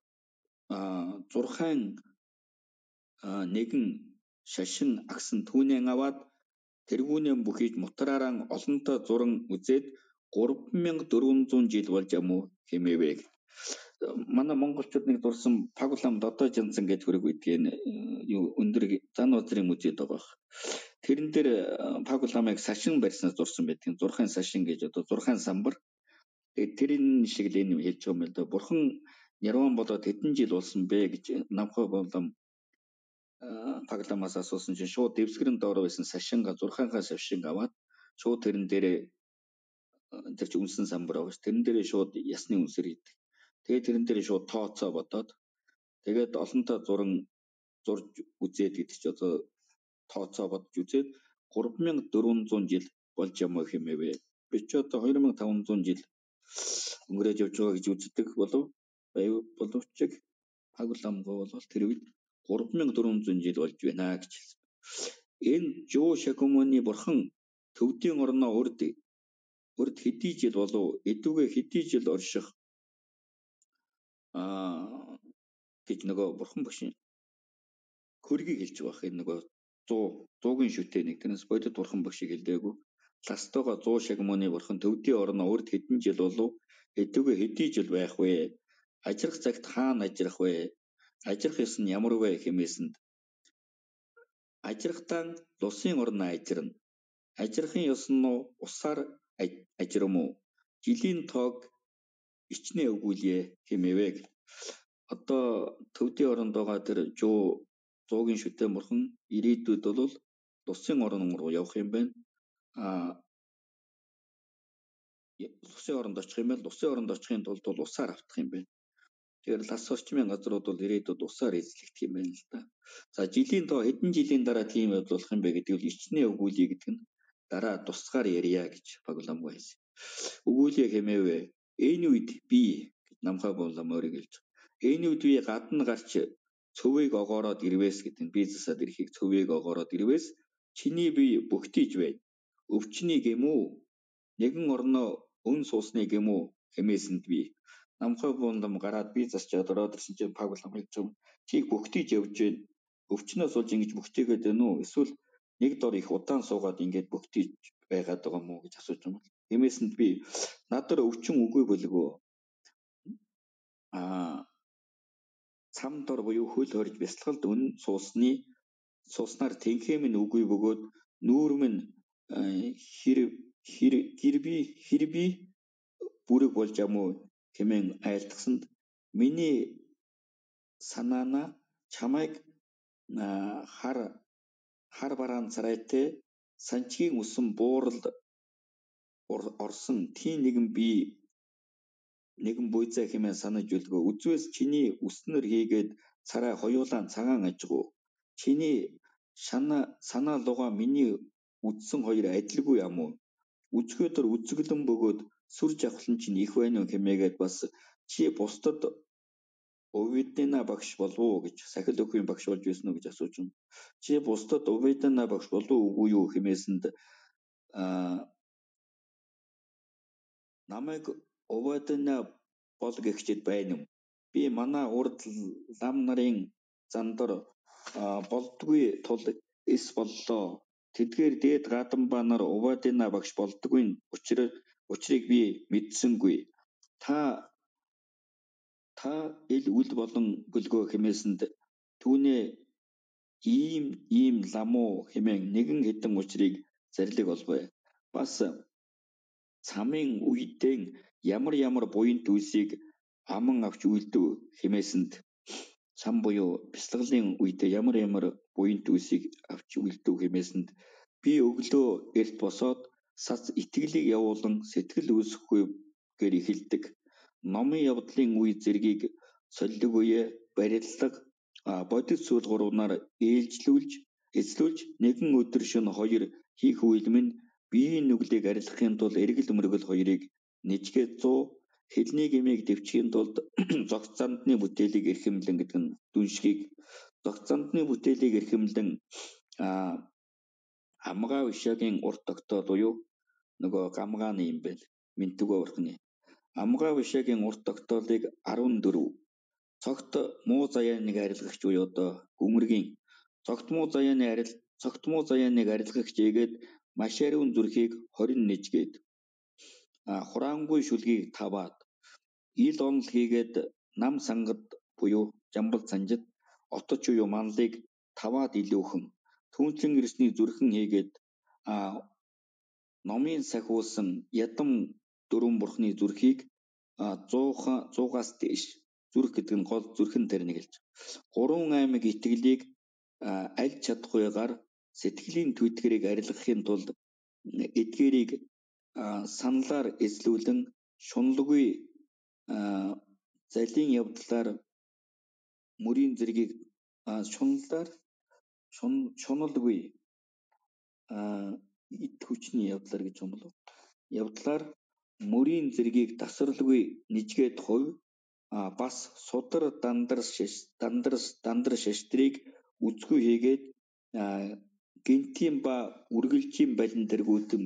6 нэгэн шашин агсан түүнээ аваад тэргүүнээ бүхийж мутараараа олонтой зуран үзээд 3400 жил болж амуу хэмээвэ. Манай монголчууд нэг дурсан Пагулам додоо жансан гэж хөрөг үйдгэн юу өндөр зан узрын музейд байгаа. Тэрэн дээр Пагуламыг сашин барьснаас дурсан байдаг. 6 сашин гэж одоо 6 самбар. Тэгээд тэрэн шиг л энэ хэлж байгаа юм л да. Бурхан Нирван болоод хэдэн жил болсон бэ гэж Намхай Болом Пагламаас асуусан чинь шууд дэвсгэрэн доор байсан сашинга 6 сашинг аваад шууд тэрэн дээрээ тэр чинь үнсэн самбар байгаа ш. Тэрэн дээрээ шууд ясны үнсэр хийдэг. Тэгээд тэрэн дээрээ шууд тооцоо бодоод тэгээд олонтоо зурж үзээд гэдэг чи одоо тооцоо бодож үзээд 3400 жил болж юм хэмээвэ. Би ч одоо 2500 жил өнгөрөөж явж байгаа гэж үздэг болов боловч Пагламгоо бол тэр үед 3400 жил болж байна гэж хэлсэн. Энэ Жоо Шакуманы бурхан төвдийн орноо урд хэдий жил болов эдүгээ хэдий жил орших гэж нөгөө бурхан багшийн хөргийг хэлж байгаа. Энэ нөгөө 100-гийн шүтээ нэг тэрнээс бодит бурхан багшийг хэлдэггүй. Ластойгоо 100 Шакуманы бурхан төвдийн орноо урд хэдэн жил болов эдүгээ хэдий жил байх вэ? Ажрах цагт хаана ажрах вэ? Ажрах ёс нь ямар вэ хэмээсэнд ажрахтаа лусын орноо ажирна. Ажрахын ёс нь усаар ажирм уу? Жилийн тоог ичнээ өгүүлье хэмээвэ. Одоо төвдийн оронд байгаа тэр Жоо 100-гийн шүтээ бурхан ирээдүйд бол лусын орн руу явах юм байна. Лусын оронд очих юм байна. Лусын оронд очихын тулд бол усаар автах юм байна. Тэгэхээр лас орчмын газрууд бол ирээдүйд усаар эзлэгдэх юм байна л да. За жилийн тоо хэдэн жилийн дараа тийм явдал болох юм бэ гэдэг нь ичнээ өгүүлье гэдэг нь дараа тусгаар ярья гэж Пагламгоо хэлсэн. Өгүүлье хэмээвэ. Энэ үед би гэж Намхай Болом өөрийг хэлж байгаа. Энэ үед би гадна гарч цөвийг огоороод ирвээс гэдэг нь би засаад ирэхийг цөвийг огоороод ирвээс чиний бие бүгтийж байна. Өвчнийг юм уу? Нэгэн орноо өн суусныг юм уу хэмээсэнд би Намхай Болом гараад би засчаад ороод ирсэн чинь Пагламг хэлж байгаа. Чи бүгтийж явж байна. Өвчнөөс болж ингэж бүгтийгээд байна уу? Эсвэл нэг дор их удаан суугаад ингэж бүгтийж байгаад байгаа мó гэж асууж байгаа юм. Хэмээсэнд би надад өвчин үгүй болгүй. Цам дор буюу хөл хорж бясалгалд өн сууснаар тэнхээ минь үгүй бөгөөд нүүр минь хэрби бүрэг болж амуу хэмээн айлтгсанд миний санаана чамайг хар бараан царайтай санчгийн усан бууралд орсон тийм нэгэн буйзаа хэмээн санаж үлгөө. Үзвээс чиний үснэр хийгээд царай хоёулаан цагаан ажгуу. Чиний санаа лугаа миний үдсэн хоёр адилгүй юм уу? Үзэхөдөр үзэглэн бөгөөд сүр жавхлан чинь их байна уу хэмээгээд бас чи бусдад Увидена багш болов уу гэж сахил өхрийн багш болж байсан уу гэж асууж байна. Чи бусдад Увидена багш болов уу юу хэмээсэнд намайг Увидена бол гэгчэд байна юм. Би манай урд лам нарын зандар болдгүй тул эс боллоо. Тэдгээр дээд гадамбаа нар Увидена багш болдгүй учрыг би мэдсэнгүй. Та ил үл болон гөлгөө хэмээсэнд түүнээ ийм ламуу хэмээн нэгэн хэдэн учрыг зарлиг олбоё. Бас цамын үедээ ямар буянт үйлсийг аман авч үйлдэв хэмээсэнд цам буюу бясалгалын үедээ ямар буянт үйлсийг авч үйлдэв хэмээсэнд би өглөө эрт босоод сац итгэлийг явуулан сэтгэл үүсэхгүйгээр эхэлдэг. Номын явдлын үе зэргийг солилгоё барилга бодит суулгуураар эзлүүлж нэгэн өдөр шөнө хоёр хийх үйл минь биеийн нүглийг арилгахын тулд эргэл мөргөл хоёрыг нэжгээд 100 хэлний гмийг дэвчихийн тулд зогц зандны бүтээлийг эрхэмлэн гэдэг нь дүншгийг зогц зандны бүтээлийг эрхэмлэн амгаа вишагийн урт тогтоол буюу нөгөө гамгааны юм байна. Минтүгөө урхны амгаа вишагийн урт тогтоолыг 14 цогт муу заяаныг арилгагч буюу одоо гүмэргийн цогт муу заяаныг арилгагч ийгээд маш ариун зүрхийг 20 нэжгээд хураангүй шүлгийг таваад ил онол хийгээд нам сангад буюу жамбал санжид оточ буюу манлыг таваад илүүхэн түүнчлэн ирсний зүрхэн хийгээд номын сахиусан ядам дөрвөн бурхны зүрхийг 100-аас дээш зүрх гэдэг нь гол зүрхэн дээр нэг хэлж. Гурван аймаг итгэлийг аль чадахгүйгээр сэтгэлийн түйтгэрийг арилгахын тулд эдгээрийг саналаар эзлүүлэн шуналгүй залин явдлаар мөрийн зэргийг шуналгүй эд хүчний явдлаар гэж юм болов. Явдлаар мөрийн зэргийг тасралгүй нижгээд хувь бас судар дандар шаштрыг үзгүй хийгээд гинтийн ба үргэлжийн балин тэргүүтэн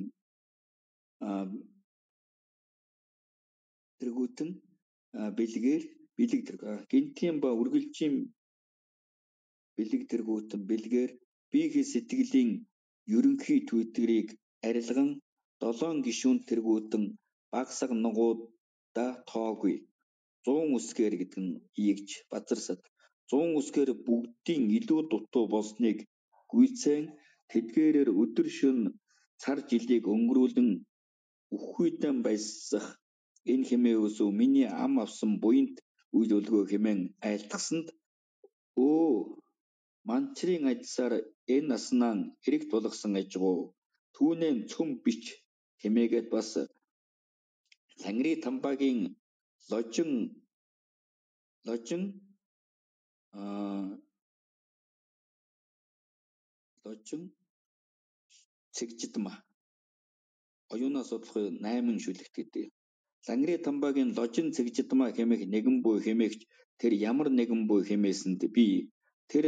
бэлэг тэрг гинтийн ба үргэлжийн бэлэг тэргүүтэн бэлгээр биеийн сэтгэлийн ерөнхий түйтгэрийг арилган 7 гишүүн тэргүүтэн багсаг нугуудаа тоогүй 100 үсгээр гэдэг нь ийгч базарсад 100 үсгээр бүгдийн илүү дутуу болсныг гүйцэн тэдгээрээр өдөр шөнө цар жилийг өнгөрүүлэн үхвэдэн баясах энэ хэмээгөөс миний ам авсан буянт үйл өлгөө хэмээн айлтгасанд өө манчрын ажсаар энэ наснаа хэрэг тулгсан ажгуу түүнээ цөм бич хэмээгээд бас Лангри Тамбагийн ложин цэгжидма оюунаас судлахгүй 8 шүлэгт гэдэг. Лангри Тамбагийн ложин цэгжидма хэмээх нэгэн буй хэмээгч тэр ямар нэгэн буй хэмээсэнд би тэр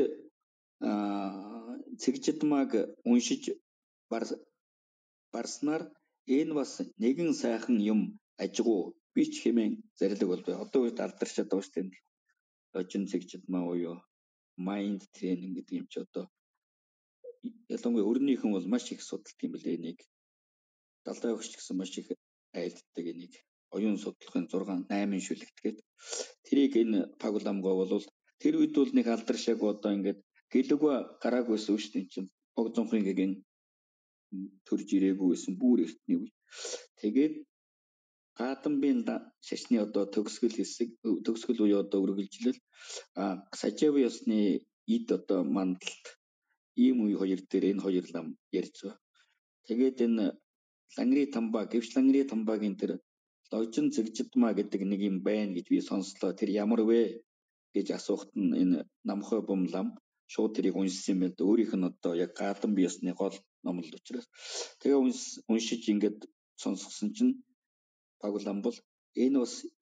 цэгжидмаг уншиж барснаар энэ бас нэгэн сайхан юм ажгуу бич хэмээн зарлиг болбой. Одоо үед алдаршаад байгаа шүү дээ. Ложин цэгжидма буюу майнд тренинг гэдэг юм чи одоо ялангуяа өрнийхэн бол маш их судалдаг юм билээ. Нэг далай өгч гэсэн маш их айлддаг энийг оюун судлахын 8 шүлэгтгээд тэрийг энэ Пагуламгоо бол тэр үед бол нэг алдаршааг одоо ингээд гэлэгва гараагүйсэн шүү дээ чинь Богдонхойгийн төрж ирээгүй байсан бүр эртний үе. Тэгээд Гадамбын шашны одоо төгсгөл буюу одоо үргэлжлэл Сажаав ёсны эд одоо мандалт ийм үе хоёр дээр энэ хоёр лам ярьж байгаа. Тэгээд энэ Лангри Тамбагийн тэр ложин цэгжидма гэдэг нэг юм байна гэж би сонслоо. Тэр ямар вэ гэж асуухад нь энэ намхой бум лам шууд тэрийг уншсан юм байна. Өөрийнх нь одоо яг Гадамб ёсны гол ном л учраас. Тэгээ уншиж ингээд сонсгосон чинь Пагулам бол энэ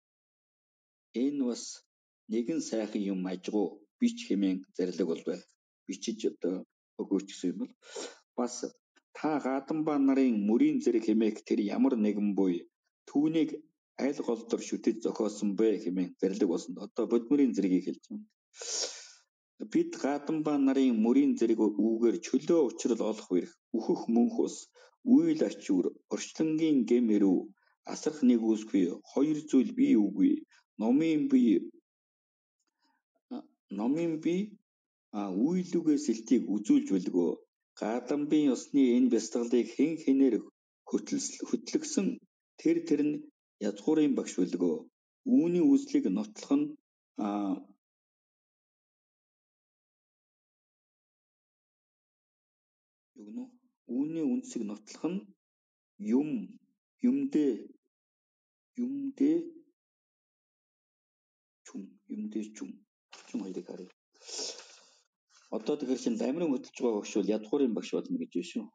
бас нэгэн сайхан юм ажгуу бич хэмээн зарлиг болбой. Бичиж одоо өгөөч гэсэн юм бол бас та Гадамба нарын мөрийн зэрэг хэмээх тэр ямар нэгэн буй түүнийг аль голдор шүтэж зохиосон бэ хэмээн зарлиг болсон. Одоо бодмөрийн зэргийг хэлж байна. Бид Гадамба нарын мөрийн зэрэг үүгээр чөлөө учрал олох эрх үхэх мөнх ус үйл ачуур орчлонгийн гэм эрүү асрах нэгүсгүй хоёр зүйл бий үгүй номын бий үйлүгээ сэлтийг үзүүлж билгөө Гадамбын ёсны энэ бясалгалыг хэн хэнээр хөтлөгсөн тэр нь язгуурын багш билгөө үүний үзлийг нотлох нь үүний үндсийг нотлох нь юмдээ чүм хоёрыг харъя. Одоо тэгэхээр чинь дамиран хөтлөж байгаа багш бол ядгуурын багш болно гэж байна шүү.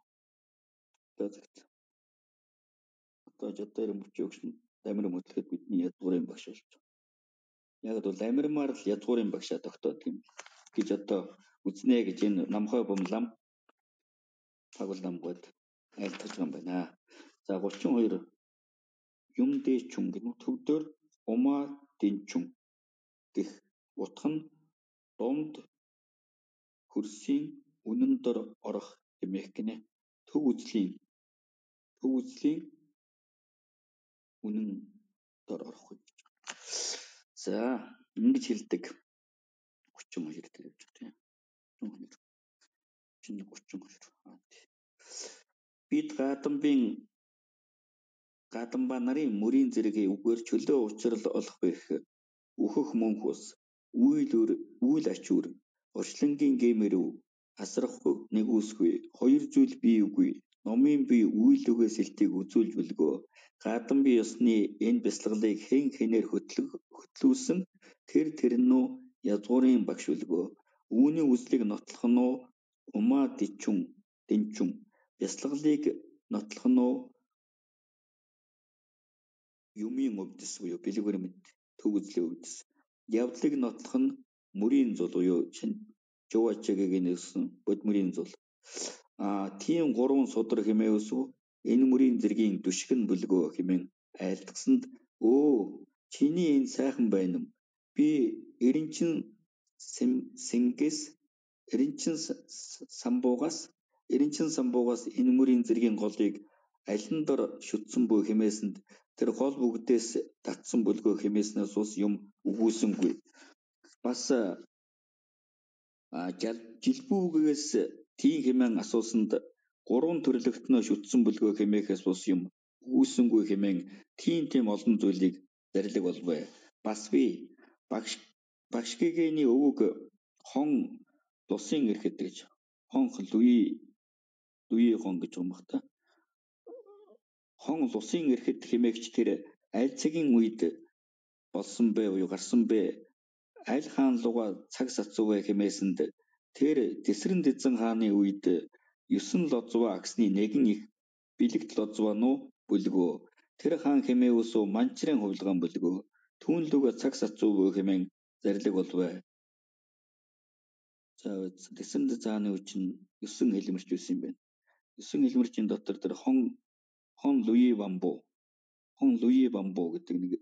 Одоо жодоор мөчөөгч дамиран хөтлөхөд бидний ядгуурын багш болж байгаа. Яг бол дамирмаар л ядгуурын багшаа тогтоодог юм гэж одоо үзнэ гэж энэ намхой бумлам Пагуламгууд айлтгаж байгаа юм байна. За 32 юм дээчүн гэнэ төвдөр умаа дэнчүн гэх утга нь дунд хөрсийн үнэн дор орох хэмээх гинэ. Төв үзлийн үнэн дор орох гэж. За ингэж хэлдэг 32 дээр явж байна. 32. Бид Гадамба нарын мөрийн зэрэг үгээр чөлөө учрал олох эрх үхэх мөнх ус, үйл ач үр, орчлонгийн гэмэрв, асрахгүй нэгүсгүй, хоёр зүйл бий үгүй, номын бий үйл үгээс илтийг үзүүлж билгөө. Гадан бие ёсны энэ бясалгалыг хэн хэнээр хөтлүүлсэн тэр тэрнүү язгуурын багш билгөө. Үүний үзлийг нотлох нь уу умаа дэнчүн бясалгалыг нотлох нь уу юмын өвдөс буюу бэлгүр мэд төв үзлийн өвдөс. Явдлыг нотлох нь мөрийн зул буюу Жовачагийн нэгсэн бодмөрийн зул. Тийм гурван судар хэмээвсв энэ мөрийн зэргийн дүшгэн бүлгөө хэмээн айлтгсанд өө чиний энэ сайхан байна юм. Би эренчин самбуугаас энэ мөрийн зэргийн голыг алин дор шүтсэн буй хэмээсэнд тэр гол бүгдээс татсан бүлгөө хэмээснээс ус юм үгүйсэнгүй. Бас жилбүүгээс тийм хэмээн асуусанд гурван төрлөختнөө шүтсэн бүлгөө хэмээхээс ус юм үгүйсэнгүй хэмээн тийм олон зүйлийг зарлиг болвэ. Бас би багш гэгээний өвөг хон лусын эрэхэд гэж хонх луи хон гэж юм бах та. Хон лусын эрэхэд хэмээгч тэр аль цагийн үед болсон бэ буюу гарсан бэ? Аль хаан луга цаг сацувэ хэмээсэнд тэр Тэсрэн Дэзэн хааны үед 9 лозва агсны нэгэн их бэлэгт лозва нуу бүлгөө. Тэр хаан хэмээвсөө манчрын хувилгаан бүлгөө. Түүн луга цаг сацувэ хэмээн зарлиг болвэ. За Тэсрэн Дэзэн хааны үед чинь 9 хэлмэрч байсан юм байна. 9 хэлмэрчийн дотор тэр хон луи бамбуу гэдэг нэг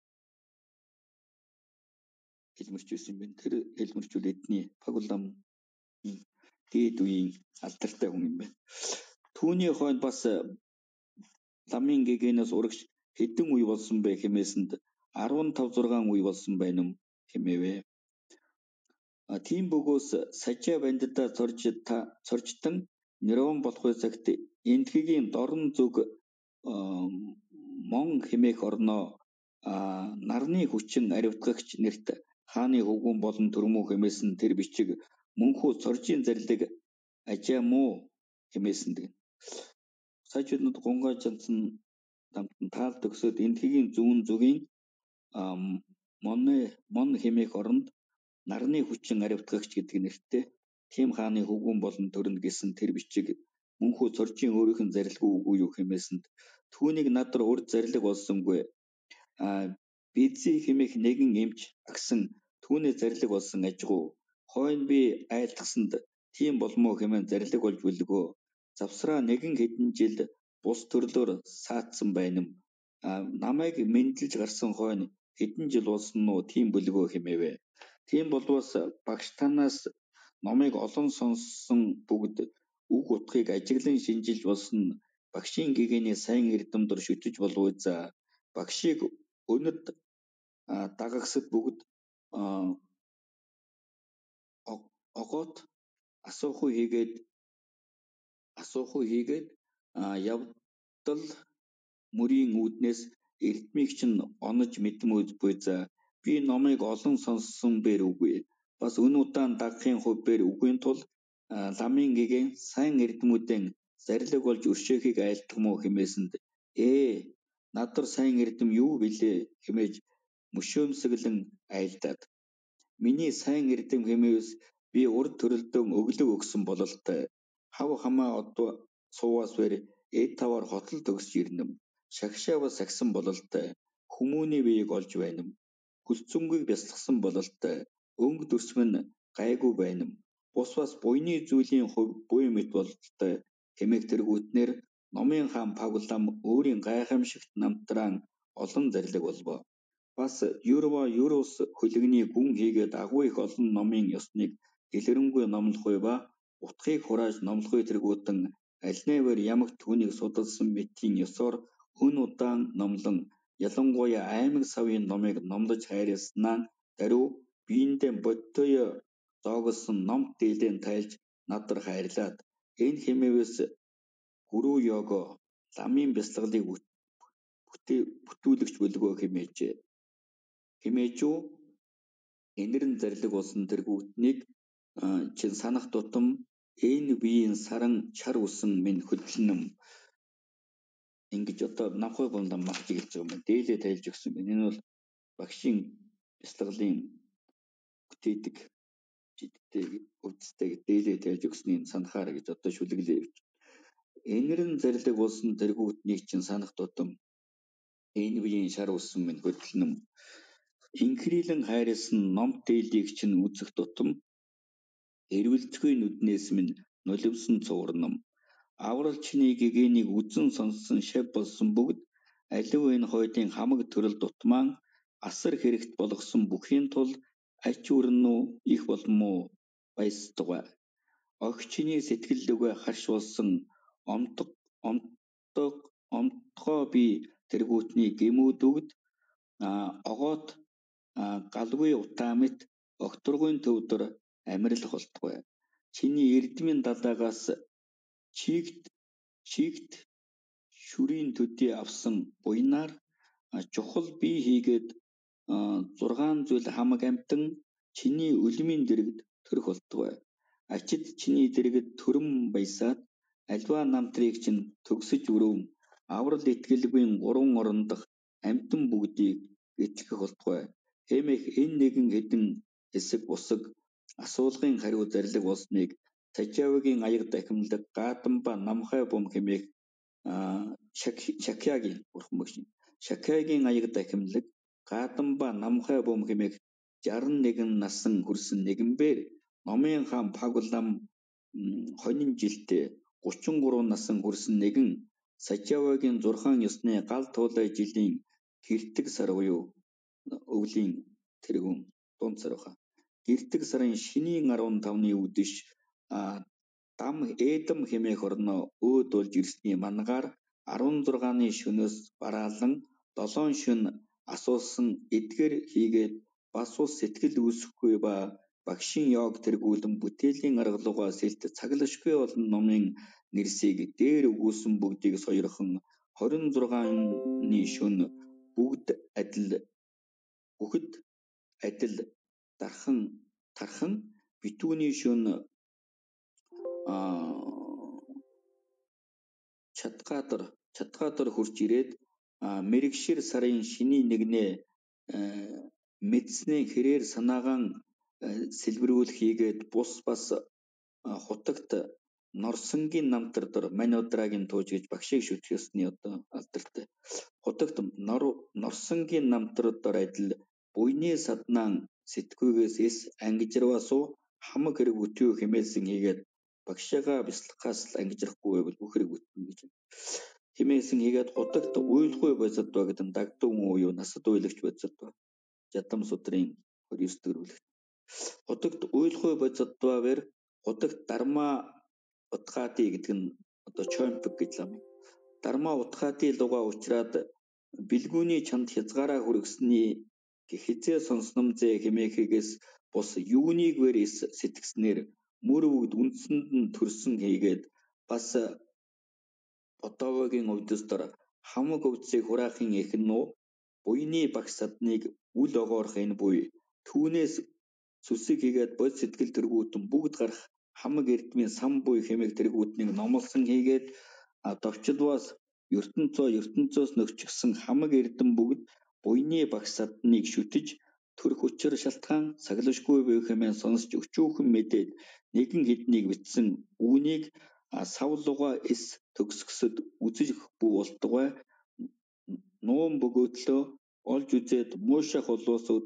хэлмэрч байсан юм байна. Тэр хэлмэрчүүл эдний Пагулам дээд үеийн алдартай хүн юм байна. Түүний хойд бас ламын гэгээнээс урагш хэдэн үе болсон бэ хэмээсэнд 15-6 үе болсон байна юм хэмээвэ. Тийм бөгөөс сажаа банддаа цоржтон Нерван болохгүй цагт энтхэгийн дорн зүг мон хэмээх орноо нарны хүчин аривтгагч нэрт хааны хөвгүүн болон төрмөө хэмээсэн тэр бичиг мөнхөө цоржийн зарлиг ажаамуу хэмээсэн. Сажуудад гунгай жансан дамтан таал төгсөөд энтхэгийн зүүн зүгийн мон хэмээх оронд нарны хүчин аривтгагч гэдэг нэртэй тийм хааны хөвгүүн болон төрнө гэсэн тэр бичиг мөнхөө цоржийн өөрийнх нь зарлиг үгүй юу хэмээсэнд түүнийг надар урд зарлиг болсонгүй. Бидзи хэмээх нэгэн эмч агсан түүний зарлиг болсон ажгуу. Хойно би айлтгсанд тийм болмоо хэмээн зарлиг болж бүлгөө. Завсраа нэгэн хэдэн жил бус төрлөөр саатсан байна юм. Намайг мэндэлж гарсан хойно хэдэн жил болсон нь тийм бүлгөө хэмээвэ. Тийм болвоос багш танаас номыг олон сонссон бүгд үг утгыг ажиглан шинжилж болсон багшийн гэгээний сайн эрдэмтэр шүтэж болов. За багшийг өнөд дагагсад бүгд огоот асуухгүй хийгээд явдал мөрийн үүднээс эрдмийг чинь онож мэдмүүд буй. За би номыг олон сонссон бээр үгүй. Бас өн удаан дагахын хувь бээр үгийн тул ламын гэгээн сайн эрдмүүдэн зарлиг болж өршөөхийг айлтгах муу хэмээсэнд надар сайн эрдэм юу билээ хэмээж мөшөөмсөглөн айлдаад миний сайн эрдэм хэмээвс би урд төрөлдөөн өглөг өгсөн бололтой хав хамаа одоо сууваас бэр эд таваар хотол төгсж ирнэм шагшаа бас сагсан бололтой хүмүүний биеийг олж байнам хүлцэнгүй бясалгсан бололтой өнгө дүрсмэн гайгүй байнам бус бас буйны зүйлийн хувь буй мэт бололтой хэмээх тэргүүтнэр номын хаан Пагулам өөрийн гайхамшигт намтраан олон зарлиг болвоо. Бас Юрус хөлөгний гүн хийгээд агуу их олон номын ёсныг дэлгэрэнгүй номлохгүй ба утгыг хурааж номлохгүй тэргүүтэн аль нэвэр ямагт түүнийг судалсан мэтийн ёсоор өн удаан номлон ялангуяа аймаг савын номыг номлож хайрласнаа даруй биендээ бодтойо зоогсон номт дийлэн тайлж надар хайрлаад энэ хэмээвээс гүрүү його ламын бясалгалыг бүтүүлэгч бүлгөө хэмээжүү энэрэн зарлиг болсон тэргүүтнийг чин санах тутам энэ биеийн саран чар усан минь хөдлөнөм ингэж одоо намхай бомдон магч хэлж байгаа юм байна. Дээлээ тайлж өгсөн байна. Энэ бол багшийн бяцлаглалын бүтээдэг жидтэй өвдөлтэй дээлээ тайлж өгснийг санахаар гэж одоо шүлэглээ явж. Энэрэн зарлиг болсон тэргүүтнийг чин санах тутам энэ биеийн шар усан минь хөдлөнөм. Инхрийлэн хайрлсан номт дээлийг чинь үзэх тутам эрвэлзгүй нүднээс минь нулимсан цуурнам. Аврал чиний гэгэнийг үзэн сонссон шав болсон бүгд алив энэ хойдын хамаг төрөл дутмаан асар хэрэгт болгосон бүхийн тул ач үрнүү их болмоо баясдгаа. Огчиний сэтгэл лүгэ харш болсон омтгоо би тэргүүтний гэмүүдүүд огоот галгүй утаамит огторгуйн төвдөр амирлах болтугай. Чиний эрдмийн далаагаас чигт шүрийн төдий авсан буйнаар чухал бие хийгээд 6 зүйл хамаг амтан чиний үлмийн дэргэд төрөх болтугай. Ачид чиний дэргэд төрөн баясаад альва намтрыг чинь төгсөж өрөв аврал итгэлгүй 3 орон дахь амтан бүгдийг итгэх болтугай. Хэмээх энэ нэгэн хэдэн хэсэг бусаг асуулгын хариу зарлиг болсныг Цажаавигийн аяг дахимлаг Гаатамба намхай бум хэмээх Шакягийн аяг дахимлаг Гаатамба намхай бум хэмээх 61 насан хүрсэн нэгэнбээр номын хаан Пагулам хонин жилдээ 33 насан хүрсэн нэгэн Цажаавигийн 6 ёсны гал туулай жилийн гэртэг сар буюу өвлийн тэргүүн дунд сар баха. Гэртэг сарын шинийн 15-ны үдэш дам Эдам хэмээх орноо өөд болж ирсний мангаар 16-ны шөнөөс бараалан 7 шөнө асуусан эдгэр хийгээд бас ус сэтгэл үүсэхгүй ба багшийн йог тэргүүлэн бүтээлийн аргалуугаа сэлт цаглашгүй олон номын нэрсийг дээр өгүүлсэн бүгдийг сойрхон 26-ны шөнө бүгд адил тархан битүүний шөнө Чадгаатар хурж ирээд мэрэгшир сарын шиний нэгнээ мэдснээ хэрээр санаагаан сэлбэрүүл хийгээд бус бас хутагт Норсонгийн намтар дор мань удаагийн тууж гэж багшийг шүтэх ёсны одоо алдартай. Хутагт Норсонгийн намтар дор адил буйны саднаан сэтгүүгээс эс ангижрвасуу хамаг хэрэг өтөө хэмээсэн хийгээд багшаагаа бяцлахаас л ангижрахгүй байвал бүх хэрэг бүтнэ гэж хэмээсэн хийгээд хутагт уйлгүй бозодва гэдэг дагдав уу юу насад уйлагч бозодва жадам судрын 29 дэх бүлэгт хутагт уйлгүй бозодвавэр хутагт дарма утгаати гэдэг нь одоо чоймпэг гэж лам. Дарма утгаати луга уучраад бэлгүүний чанд хязгаараа хүргэсний хизээ сонсном зэ хэмээхээс бус юуныг вэр сэтгснэр мөр бүгд үндсэнд нь төрсөн хийгээд бас Бодовогийн өвдөс дор хамаг өвдсийг хураахын эхнүү буйны багш садныг үл огоорох энэ буй түүнээс сүсэг хийгээд бод сэтгэл тэргүүтэн бүгд гарах хамаг эрдмийн сан буй хэмээх тэргүүтнийг номлосон хийгээд довчлваас ертөнцөөс нөхчихсөн хамаг эрдэм бүгд буйны багш садныг шүтэж төрөх учир шалтгаан саглашгүй буй хэмээн сонсч өчүүхэн мэдээд нэгэн хэднийг бичсэн үүнийг савлуга эс төгсгсөд үзэж бүү болтугай нуун бөгөөдлөө олж үзээд муушах болоосоо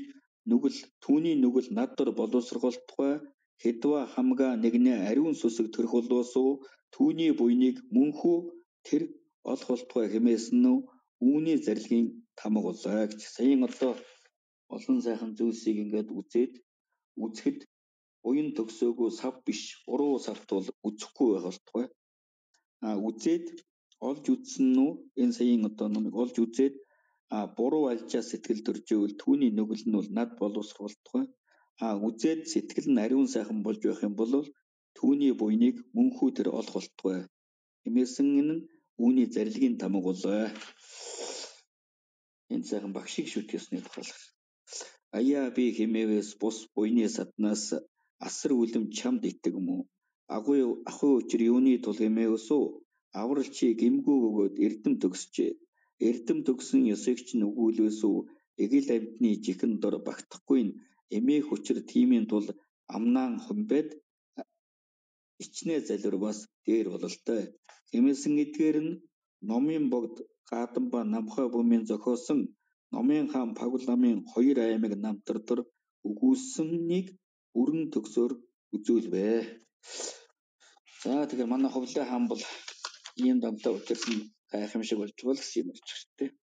түүний нүгэл над дор боловсролтугай хэдва хамгаа нэгнээ ариун сүсэг төрөх болоосоо түүний буйныг мөнхүү тэр олох болтугай хэмээсэн нь үүний зарилгийн тамга болоо гэж саяын одоо олон сайхан зүйлсийг ингээд үзэхэд буян төгсөөгөө сав биш 3 савт бол үзэхгүй байх болтугай. Үзээд олж үзсэн нь энэ саяын одоо номыг олж үзээд буруу альжаа сэтгэл төрж ивэл түүний нүгэл нь бол над боловсрох болтугай. Үзээд сэтгэл нь ариун сайхан болж байх юм бол түүний буйныг мөнхүү тэр олох болтугай. Хэмээсэн нь үүний зарилгийн тамга болоо. Энэ сайхан багшийг шүтэх ёсны тухайлах. Аяа би хэмээвээс бус буйны саднаас асар үлэм чамд итэг юм уу? Ахуй учир юуны тул хэмээвэсүү? Аврал чи гимгүү өгөөд эрдэм төгсчээ. Эрдэм төгсөн ёсыг ч нүгүүлвэсүү? Эгэл амьтны жихэн дор багтахгүй нь эмээх учир тиймийн тул амнаан хумбайд ичнээ залбир бас дээр бололтой. Хэмээсэн эдгээр нь номын богд Гадамба намхай бумын зохиосон Номын хаан Пагул намын 2 аймаг намтар өгүүлсэнийг бүрэн төгсөөр үзүүлвэ. За тэгэхээр манай Ховлын хаан бол ийм дамтаа учирсан гайхамшиг болж байгаа гэсэн юм ярьж байна тийм.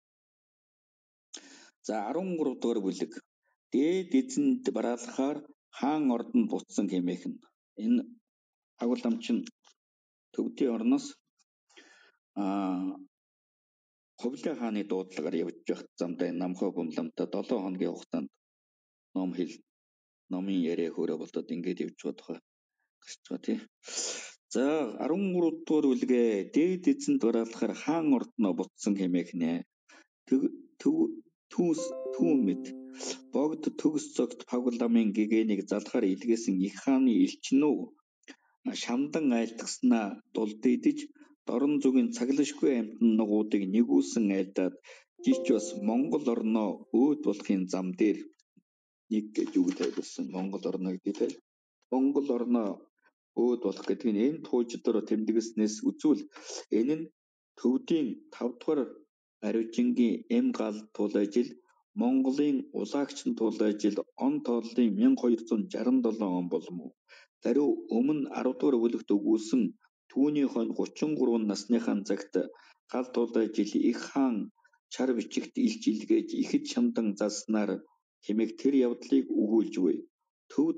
За 13 дугаар бүлэг. Дээд эзэнд бараалахаар хаан ордонд буцсан хэмээх нь. Энэ Пагул нам чинь Төвдийн орноос Ховлын хааны дуудлагаар явж байх замдаа намхай бумламтай 7 хоногийн хугацаанд номын яриа хөөрэ болоод ингэж явж байгаа тухай гарч байгаа тийм. За 13 дугаар бүлгээ дээд эзэнд бараалахаар хаан ордноо буцсан хэмээх нэ. Түүн мэд богд төгс цогт Пагул намын гэгэнийг залахаар илгээсэн их хааны элчин үү шамдан айлтгаснаа дулд идэж дорн зүгийн цаглашгүй амтан нугуудыг нэгүүлсэн айлдаад жич бас Монгол орноо өөд болохын зам дээр нэг гэж үг тайлбарсан. Монгол орноо гэдэг нь Монгол орноо өөд болох гэдэг нь энэ тууждор тэмдэглэснээс үзвэл энэ нь Төвдийн 5 дугаар ариужингийн эм гал тул ажил Монголын улаагчны тул ажил он тооллын 1267 он болов уу. Даруй өмнө 10 дугаар бүлэгт өгүүлсэн түүний хойно 33 насныхаа цагт гал тул ажил их хаан чар бичигт илж илгээж ихэд шамдан залснаар хэмээх тэр явдлыг өгүүлж буй. Төвд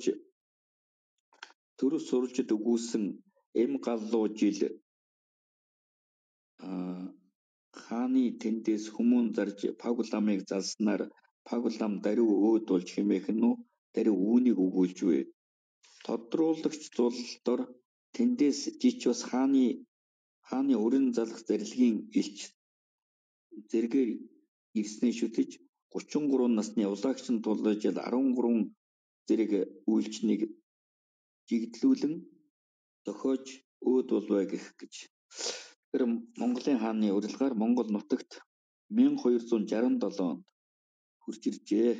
сурвалжид өгүүлсэн эм галлуу жил хааны тэндээс хүмүүн зарж Пагул намыг залснаар Пагул нам даруй өөд болж хэмээх нь даруй үүнийг өгүүлж буй. Тодруулагч зулдор тэндээс жич бас хааны өрн залах зарилгийн элч зэргээр ирснээ шүтэж 33 насны улаагчны тул ажил 13 зэрэг үйлчнийг жигдлүүлэн зохиож өөд болвэ гэх гэж. Тэр Монголын хааны урилгаар Монгол нутагт 1267 онд хурж иржээ.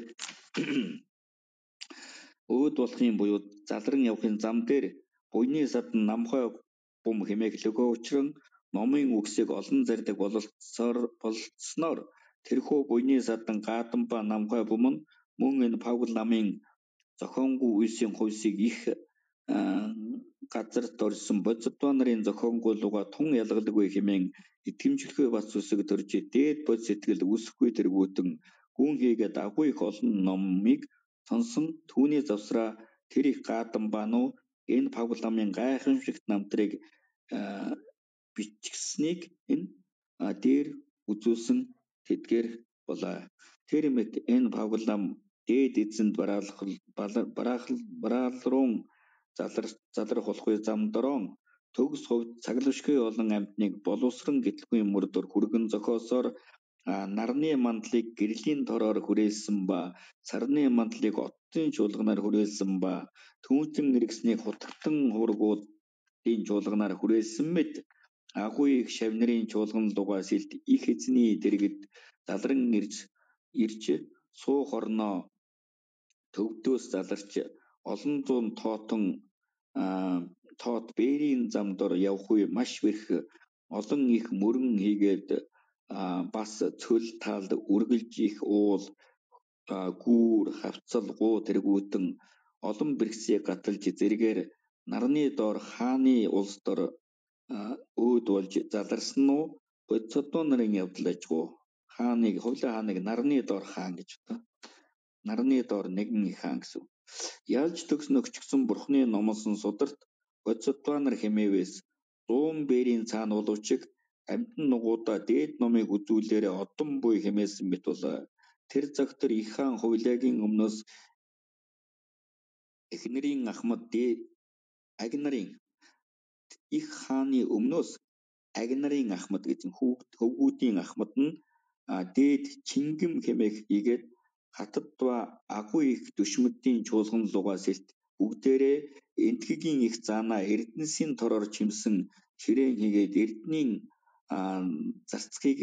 Өөд болохын буюу залран явахын зам дээр буйны садан намхай бум хэмээх лөгөө учран номын үгсийг олон зардаг бололцсноор тэрхүү буйны садан Гадамба намхай бум нь мөн энэ Пагул намын зохионгүй үйлсийн хувьсыг их газарт орсон бодисдоо нарын зохионгуулууга тун ялгалгүй хэмээн итгэмжлэхүй бац үсэг төрж дээд бод сэтгэл үсэхгүй тэргүүтэн гүн хийгээд агуу их олон номыг сонсон түүний завсраа тэр их Гадамбануу энэ Пагул намын гайхамшигт намтрыг бичгсэнийг энэ дээр үзүүлсэн тэдгээр болоо. Тэр мэт энэ Пагул нам дээд эзэнд бараалруун залрах болохгүй зам дорон төгс хувьд цаглашгүй олон амьтныг боловсрон гэтлгүй мөрдөр хүргэн зохиосоор нарны мандлыг гэрлийн тороор хүрээлсэн ба сарны мандлыг оттын чуулганаар хүрээлсэн ба түүнтэн иргэсний хутагтан хургуудын чуулганаар хүрээлсэн мэт агуу их шавнырын чуулган лугаас илт их эзний дэргэд залран ирж суух орноо төвдөөс заларч олон зуун тоот бээрийн зам дор явх үе маш бэрх олон их мөрөн хийгээд бас цөл талд үргэлж их уул гүүр хавцал гуу тэргүүтэн олон бэрхсийг гаталж зэргээр нарны доор хааны улс дор өөд болж заларсан нь бодисодоо нарын явдал ажгүй Ховлын хааныг нарны доор хаан гэж байна. Нарны доор нэгэн их хаан гэсэн. Ялж төгснө өчгсөн бурхны номлосон сударт бодисодоо нар хэмээвээс 100 бээрийн цаана улуучиг амьтан нугуудаа дээд номыг үзүүлээрэ одон буй хэмээсэн мэт болоо. Тэр цагтэр их хаан Ховлыгийн өмнөөс эхнэрийн ахмад агнарын их хааны өмнөөс агнарын ахмад гэсэн хөвгүүдийн ахмад нь дээд чингэм хэмээх игээд хатад ба агуу их төшмөдийн чуулган лугаас илт бүгдээрээ энтхэгийн их заанаа эрдэнэсийн тороор чимсэн ширээн хийгээд эрдэнийн зарцгийг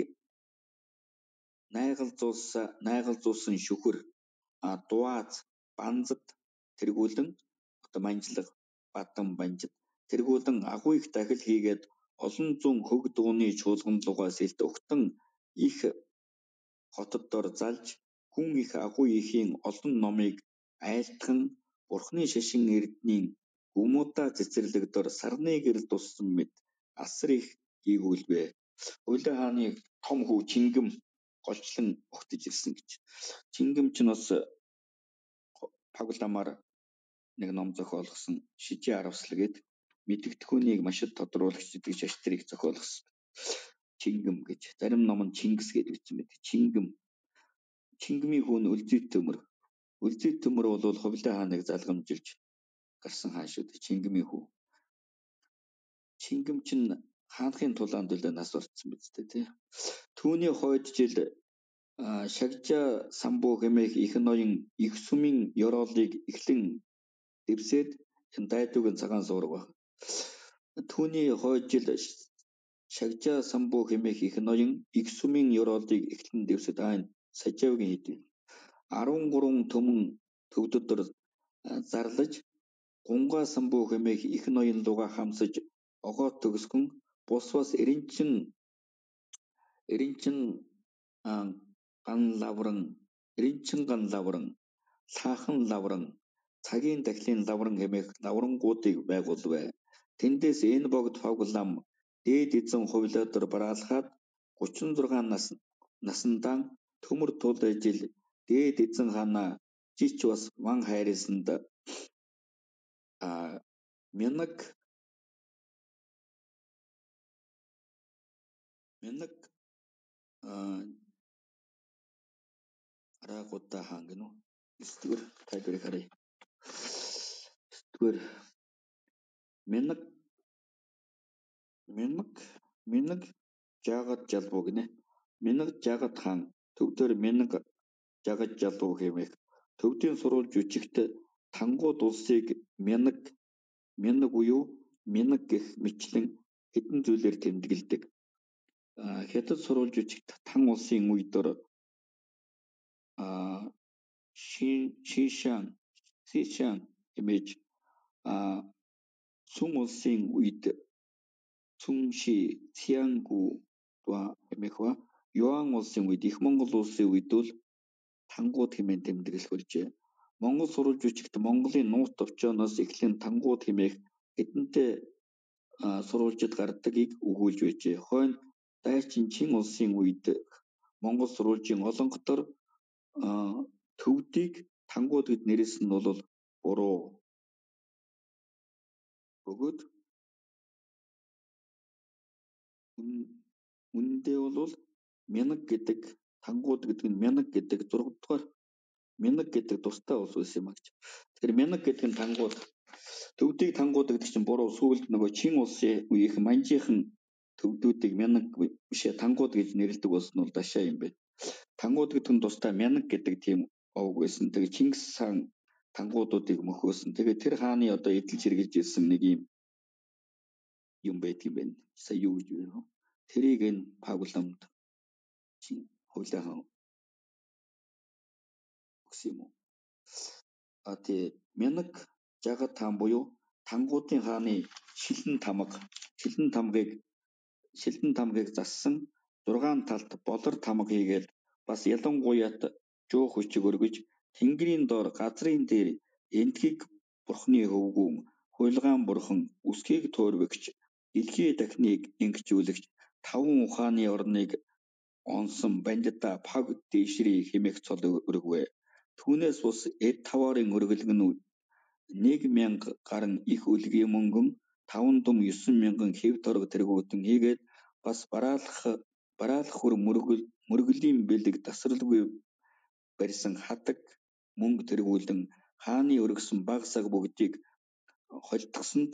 найгалзуулсан шүхэр дуааз банзад тэргүүлэн манжлаг бадан банжид тэргүүлэн агуу их дахил хийгээд олон зуун хөг дууны чуулган лугаас илт угтан их хотод дор залж хүн их агуу ихийн олон номыг айлтхан бурхны шашин эрдэнийн гүмүдаа цэцэрлэг дор сарны гэрэл туссан мэт асар их гийгүүлвэ. Хуулиа хааны том хүү Чингэм голчлон огтж ирсэн гэж. Чингэм ч бас пагламаар нэг ном зохиолгосон Шижээ Аравсал гээд мэдгэдэгхүүнийг маш их тодруулагч гэдэг шаштрыг зохиолгосон. Чингэм гэж. Зарим ном нь Чингис гэж бичсэн байдаг. Чингэмийн хүү нь Үлзий төмөр. Үлзий төмөр бол Ховлын хааныг залгамжилж гарсан хаан шүү дээ. Чингэмийн хүү. Чингэм чинь хаанхын тулаанд үлээ нас орцсон биз дээ тий. Түүний хойд жил Шагжаа самбуу хэмээх их ноён их сүмийн ёроолыг эхлэн дэвсээд энэ дайдуугийн цагаан суурга баг. Түүний хойд жил Шагжаа самбуу хэмээх их ноён их сүмийн ёроолыг эхлэн дэвсээд энэ Сажаавгийн хэдий 13 төмөн төвдөдөр зарлаж Гунгаа самбуу хэмээх их ноён луга хамсаж огоот төгсгөн бус бас эренчин ган лавран лаахан лавран цагийн дахлын лавран хэмээх лаврангуудыг байгуулвэ. Тэндээс энэ богд Павлам дээд эзэн хувилаадор бараалхаад 36 насндан төмөр тул ажил дээд эзэн хаана жич бас ван хайрсанд Мянаг Арагуудаа хаан гэнэ үү? 9-р тайлбарыг харъя. 9-р Мянаг жаагад жалбуу гинэ. Мянаг жаагад хаан төвдөр Мянаг жаагад жалбуу хэмээх төвдийн сурвалж үчигт тангууд улсыг Мянаг буюу Мянаг гэх мэтлэн хэдэн зүйлээр тэмдэглэдэг. Хятад сурвалж үчигт тан улсын үедор Шишан хэмээж Цүн улсын үед Цүнши Цянгу хэмээх ба Юан улсын үед их Монгол улсын үед бол тангууд хэмээн тэмдэглэх болжээ. Монгол сурвалж үчигт Монголын нуут товчооноос эхлэн тангууд хэмээх хэдэнтэй сурвалжид гардагыг өгүүлж байжээ. Хойно Дайчин Чин улсын үед Монгол сурвалжийн олонготор төвдийг тангууд гэд нэрсэн нь бол буруу. Бөгөөд үнэндээ бол Мянаг гэдэг тангууд гэдэг нь Мянаг гэдэг 6 дугаар Мянаг гэдэг тустай улс байсан юм а гэж. Тэгэхээр Мянаг гэдэг нь тангууд төвдийг тангууд гэдэг чинь буруу. Сүүлд нөгөө Чин улсын үеийнх манжийнхан төвдүүдийг Мянаг бишээ тангууд гэж нэрлэдэг болсон бол дашаа юм байна. Тангууд гэдэг нь тустай Мянаг гэдэг тийм овог байсан. Тэгээ Чингис хаан тангуудуудыг мөхөөсөн. Тэгээ тэр хааны одоо эдэлж хэрглэж ирсэн нэг юм байдаг юм байна. Сая юу гэж вэ? Тэрийг энэ Павламд Хуулиа хаан өгсөн юм уу? Тэгээ Мянаг жагад хаан буюу тангуудын хааны шилэн тамгыг зассан 6 талд болор тамга хийгээд бас ялангуяат жуух хүчиг өргөж тэнгэрийн доор газрын дээр энтхийг бурхны хөвгүүн хуйлгаан бурхан үсгийг туурвэгч дэлхий дахныг ингэжүүлэгч 5 ухааны орныг онсон бандита паг дэшри хэмээх цол өргөвэ. Түүнээс бус эд таварын өргөлгөнүүд 1,000 гарan их үлгий мөнгөн 5 дум 9,000 хэв торог тэргүүтэн хийгээд бас бараалах хүр мөргөлийн бэлэг тасралгүй барьсан хадаг мөнгө тэргүүлэн хааны өргөсөн баг саг бүгдийг холдгосонд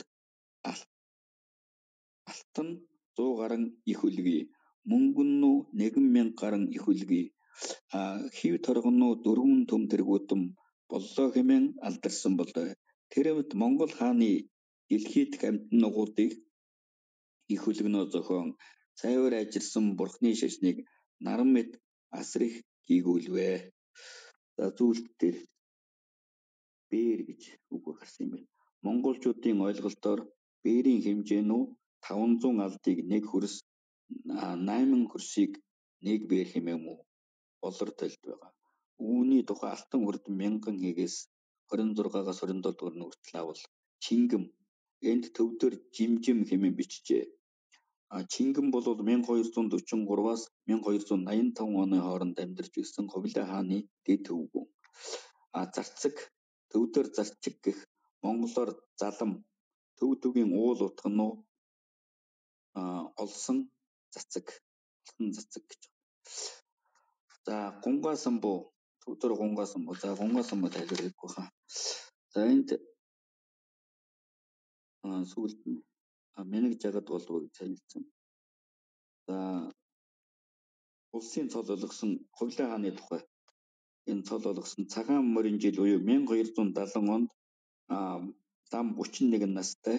алтан 100 гарan их үлгий мөнгөн нь 1,000 гарan их үлгий Хэв торгоноо дөрвөн төм тэргүүтэн боллоо хэмээн алдарсан бол тэр үед Монгол хааны дэлхийд дэх амьтан нугуудыг их хөлгөнөө зохион цайвар ажилласан бурхны шашныг наран мэд асар их гийгүүлвэ. За зүйлт дээр бээр гэж үг гарсан юм байна. Монголчуудын ойлголтоор бээрийн хэмжээ нь 500 алдыг нэг хөрс 8 хөрсийг нэг бээр хэмээн болор талд байгаа. Үүний тухай Алтан хүрдэн 1000-ээс 26-аас 27 дугаар нь хүртэл авал Чингэм энд төвдөр жимжим хэмээн бичжээ. Чингэм бол 1243-аас 1285 оны хооронд амьдарч ирсэн Хувилаа хааны дэд хөвгүн. Зарцаг төвдөр зарчиг гэх монголоор залам төвийн уул утга нь олсон цацаг гэж. За гунгаа самбуу төвдөр гунгаа самбуу тайлбарлахгүй хаа. За энд сүүлд нь мэнэг жагад болов гэж хэлсэн. За улсын цол олгосон Хувилаа хааны тухай энэ цол олгосон цагаан морин жил буюу 1270 онд дам 31 настай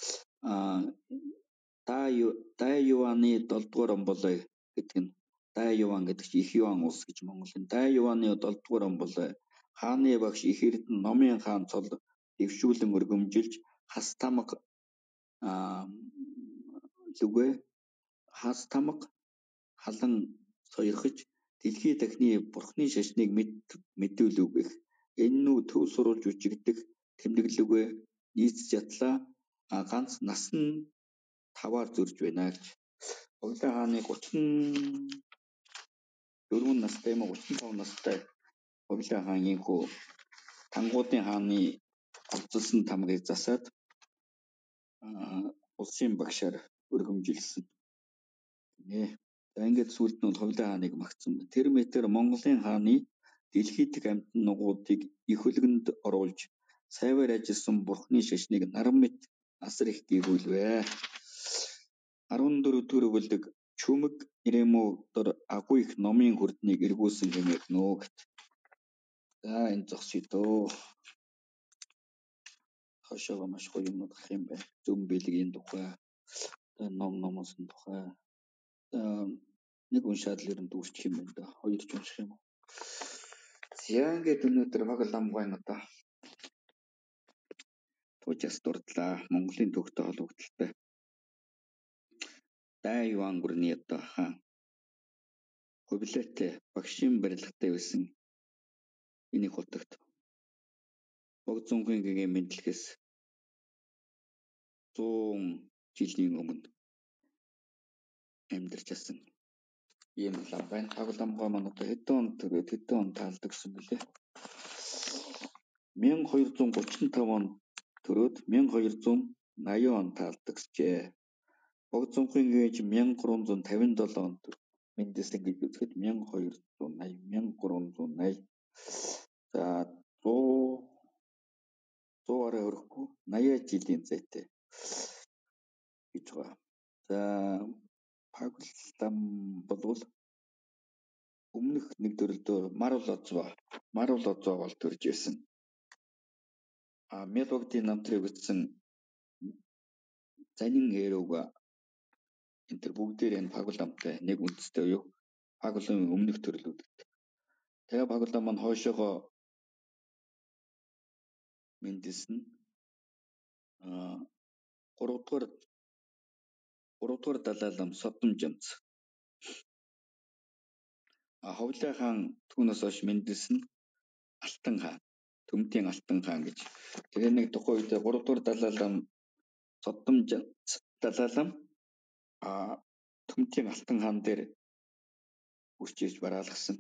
Дай Юаны 7 дугаар он болой гэдэг нь Дай Юан гэдэг чинь их Юан улс гэж Монголын Дай Юаны 7 дугаар он болой хааны багш их Эрдэнэ Номын хаан цол дэвшүүлэн өргөмжилж хас тамга халан сойрхож дэлхий дахны бурхны шашныг мэдүүлв гэх энэ нүү төв сурулж үжигдэх тэмдэглэгээ нийцж ятлаа ганц насан 5-аар зөрж байна гэж. Хувилаа хааны 34 настай юм уу 35 настай Хувилаа хаан инхүү Тангуудын хааны олзолсон тамгыг засаад улсын багшаар өргөмжилсөн. За ингээд сүүлд нь Хувилаа хааныг магтсан. Тэр мэтэр Монголын хааны дэлхийд дэх амьтан нугуудыг их хөлгөнд оруулж цайвар ажилласан бурхны шашныг наран мэт асар их гийгүүлвэ. 14 дэх бүлэг чүмэг Иремүүдээр агуу их номын хүрднийг эргүүлсэн хэмээгнөө гэт. За энэ зогсъё дөө. Хошоогоо маш гоё юмнууд гарах юм байна. Зөв бэлгийн тухай, номсын тухай. Нэг уншаад л ерөн дүүрчих юм байна да. Хоёр ч унших юм уу. За ингээд өнөөдөр Баглам байна одоо. Туужаас дурдлаа. Монголын төвхтэй холбогдолтой. Дай Юан гүрний одоо хаан Хувилаатай багшийн барилгатай байсан энэ хотогт Бог Зунгийн гэгээ мэдлэхээс 100 жилийн өмнө амьдарч асан ийм лам байна. Багламгой маань одоо хэдэн он төрөөд хэдэн он таалдаг гэсэн бэлээ. 1235 онд төрөөд 1280 он таалдаг гэжээ. Бог Зунгийн ээж 1357 онд мэндэлсэн гэж үзэхэд 1380 за 100-аараа хүрэхгүй 80 жилийн зайтай гэж байгаа. За Баглам болвол өмнөх нэг төрөлдөр Марвал Оцоо бол төрж байсан. Мелбогдын намтрыг бичсэн Занин Хэрөг энэ төр бүгдээр энэ Багламтай нэг үндэстэй юу? Багламын өмнөх төрлүүд. Тэгээ Баглам маань хойшоогоо мэндэлсэн 3 дугаар Далай лам Содом Жамц. Хувилаа хаан түүнээс хойш мэндэлсэн Алтан хаан, Төмтийн Алтан хаан гэж. Тэгээ нэг тухайн үед 3 дугаар Далай лам Содом Жамц Далай лам Төмтийн Алтан хаан дээр үрчиж бараалгасан.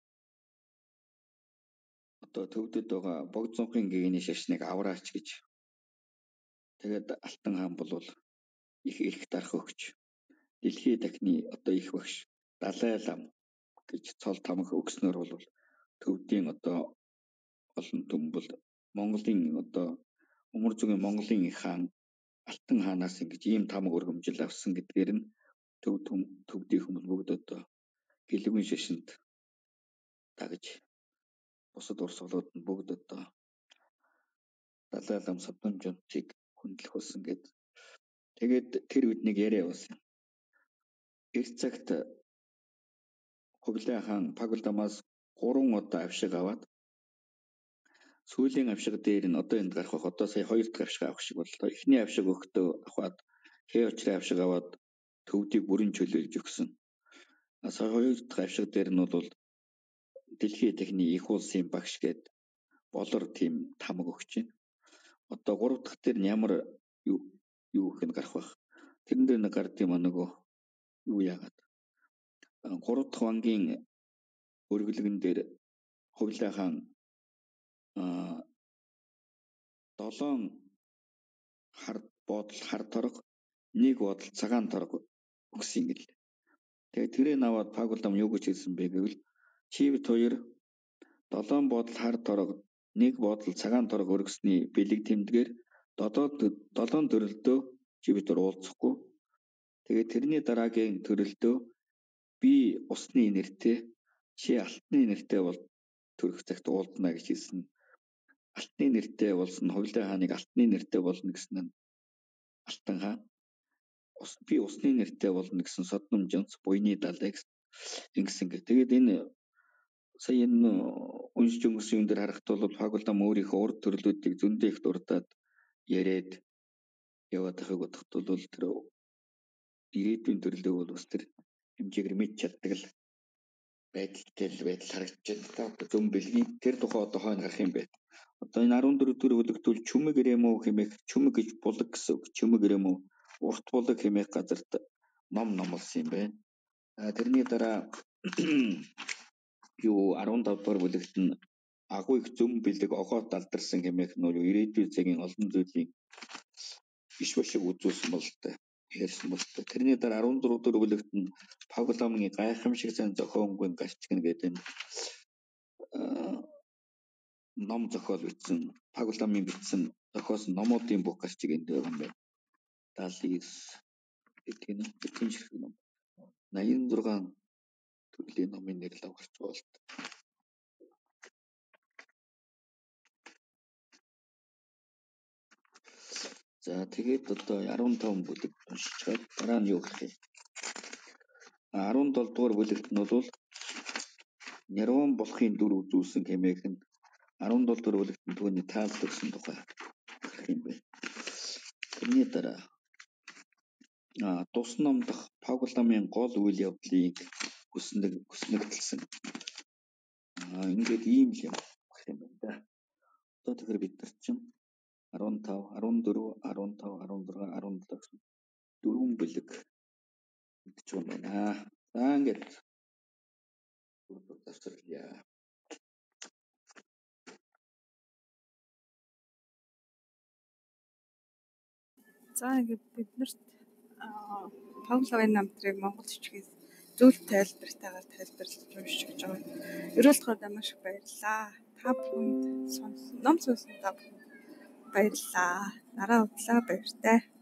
Одоо төвдөд байгаа Бог Зунгийн гэгэний шашныг авраач гэж. Тэгээд Алтан хаан бол их эрх дарах өгч дэлхий дахны одоо их багш Далай лам гэж цол тамх өгснөр бол төвдийн одоо олон төмбөл Монголын одоо Умар зүгийн Монголын их хаан Алтан хаанаас ингэж ийм тамга өргөмжил авсан гэдгээр нь төвдийн хүмүүс бүгд одоо гэлэгэн шашинд дагж бусад урс улууд нь бүгд одоо Далай лам содомжуудыг хүндлэх болсон гэд. Тэгээд тэр үед нэг яриа явуулсан. Эрт цагт Хувлай хаан Пагуламаас 3 удаа авшиг аваад сүүлийн авшиг дээр нь одоо энд гарах одоо сая 2 дахь авшиг авах шиг боллоо. Эхний авшиг өгтөө аваад хээ очрын авшиг аваад төвдийг бүрэн чөлөөлж өгсөн. Сая 2 дахь авшиг дээр нь бол дэлхийн техний их улсын багш гээд болор тийм тамга өгч байна. Одоо 3 дахь дээр нь ямар юу их нь гарах байх. Тэрэн дээр нэг гардыг нөгөө юу яагаад 3 дахь вангийн өргөлгөн дээр Хувлай хаан 7 бодол хар торго, 1 бодол цагаан торго өгсөн юм гэл. Тэгээд тэрээ наваад Пагулам юу гэж хэлсэн бэ гэвэл чи бит хоёр 7 бодол хар торго, 1 бодол цагаан торго өргөсний бэлэг тэмдгээр 7 төрөлдөө чи бид уулзахгүй. Тэгээд тэрний дараагийн төрөлдөө би усны нэртэй, чи алтны нэртэй бол төрөх цагт уулзна гэж хэлсэн. Алтны нэртэй болсон Хувлай хааныг алтны нэртэй болно гэсэн нь Алтан хаан. Би усны нэртэй болно гэсэн Содомжонц буйны далай ингэсэн гэ. Тэгээд энэ сая энэ уншиж өнгөрсөн юм дээр харахад бол Пагулам өөрийнхөө урд төрлүүдийг зөндөө их дурдаад яриад яваад байхыг бодоход бол тэр ирээдүйн төрлөө бол бас тэр хэмжээгээр мэдж чаддаг л байдал харагдаж байна. Зөв бэлгийн тэр тухай одоо хойно гарах юм байна. Одоо энэ 14 дэх бүлэгтүүл чүмэг ремүү хэмээх чүмэг гэж булаг гэсэн үг. Чүмэг ремүү урт булаг хэмээх газарт ном номлосон юм байна. Тэрний дараа юу 15 дугаар бүлэгт нь агуу их зөв бэлэг огоот алдарсан хэмээх нь ирээдүйн цагийн олон зүйлийн иш бошиг үзүүлсэн бол таа. Ярьсан бол таа. Тэрний дараа 14 дугаар бүлэгт нь Пагуламын гайхамшиг сайн зохионгүй гарчгна гэдэг нь ном зохиол бичсэн Пагуламын бичсэн зохиосон номуудын бүх гарчиг энд байгаа юм байна. 79 гэдэг нь эдийн ширхэг ном. 86 төрлийн номын нэрлэл гарч байгаа л. За тэгээд одоо 15 бүлэг уншчихад дараа нь юу гэх юм. 17 дугаар бүлэгт нь бол Нерон болохын дүр үзүүлсэн хэмээх нь 17 дугаар бүлэгт нь түүний таалт өгсөн тухай юм байна. Тэрний дараа тус ном дахь Пагуламын гол үйл явдлыг хүснэгдэлсэн. Ингээд ийм л юм гэх юм байна да. Одоо тэгэхээр бид нар чинь 15, 14, 15, 16, 17 дөрвөн бүлэг гэж байна. За ингээд давтарлаа. За ингээд биднэрт Пагуламын намтрыг монгол бичгээс зөв тайлбартайгаар тайлбарлаж уншиж өгч байгаа. Ерөөлт гоо маш их баярлалаа. Та бүхэнд ном сонсон та бүхэнд баярлалаа. Дараа удлаа баяртай.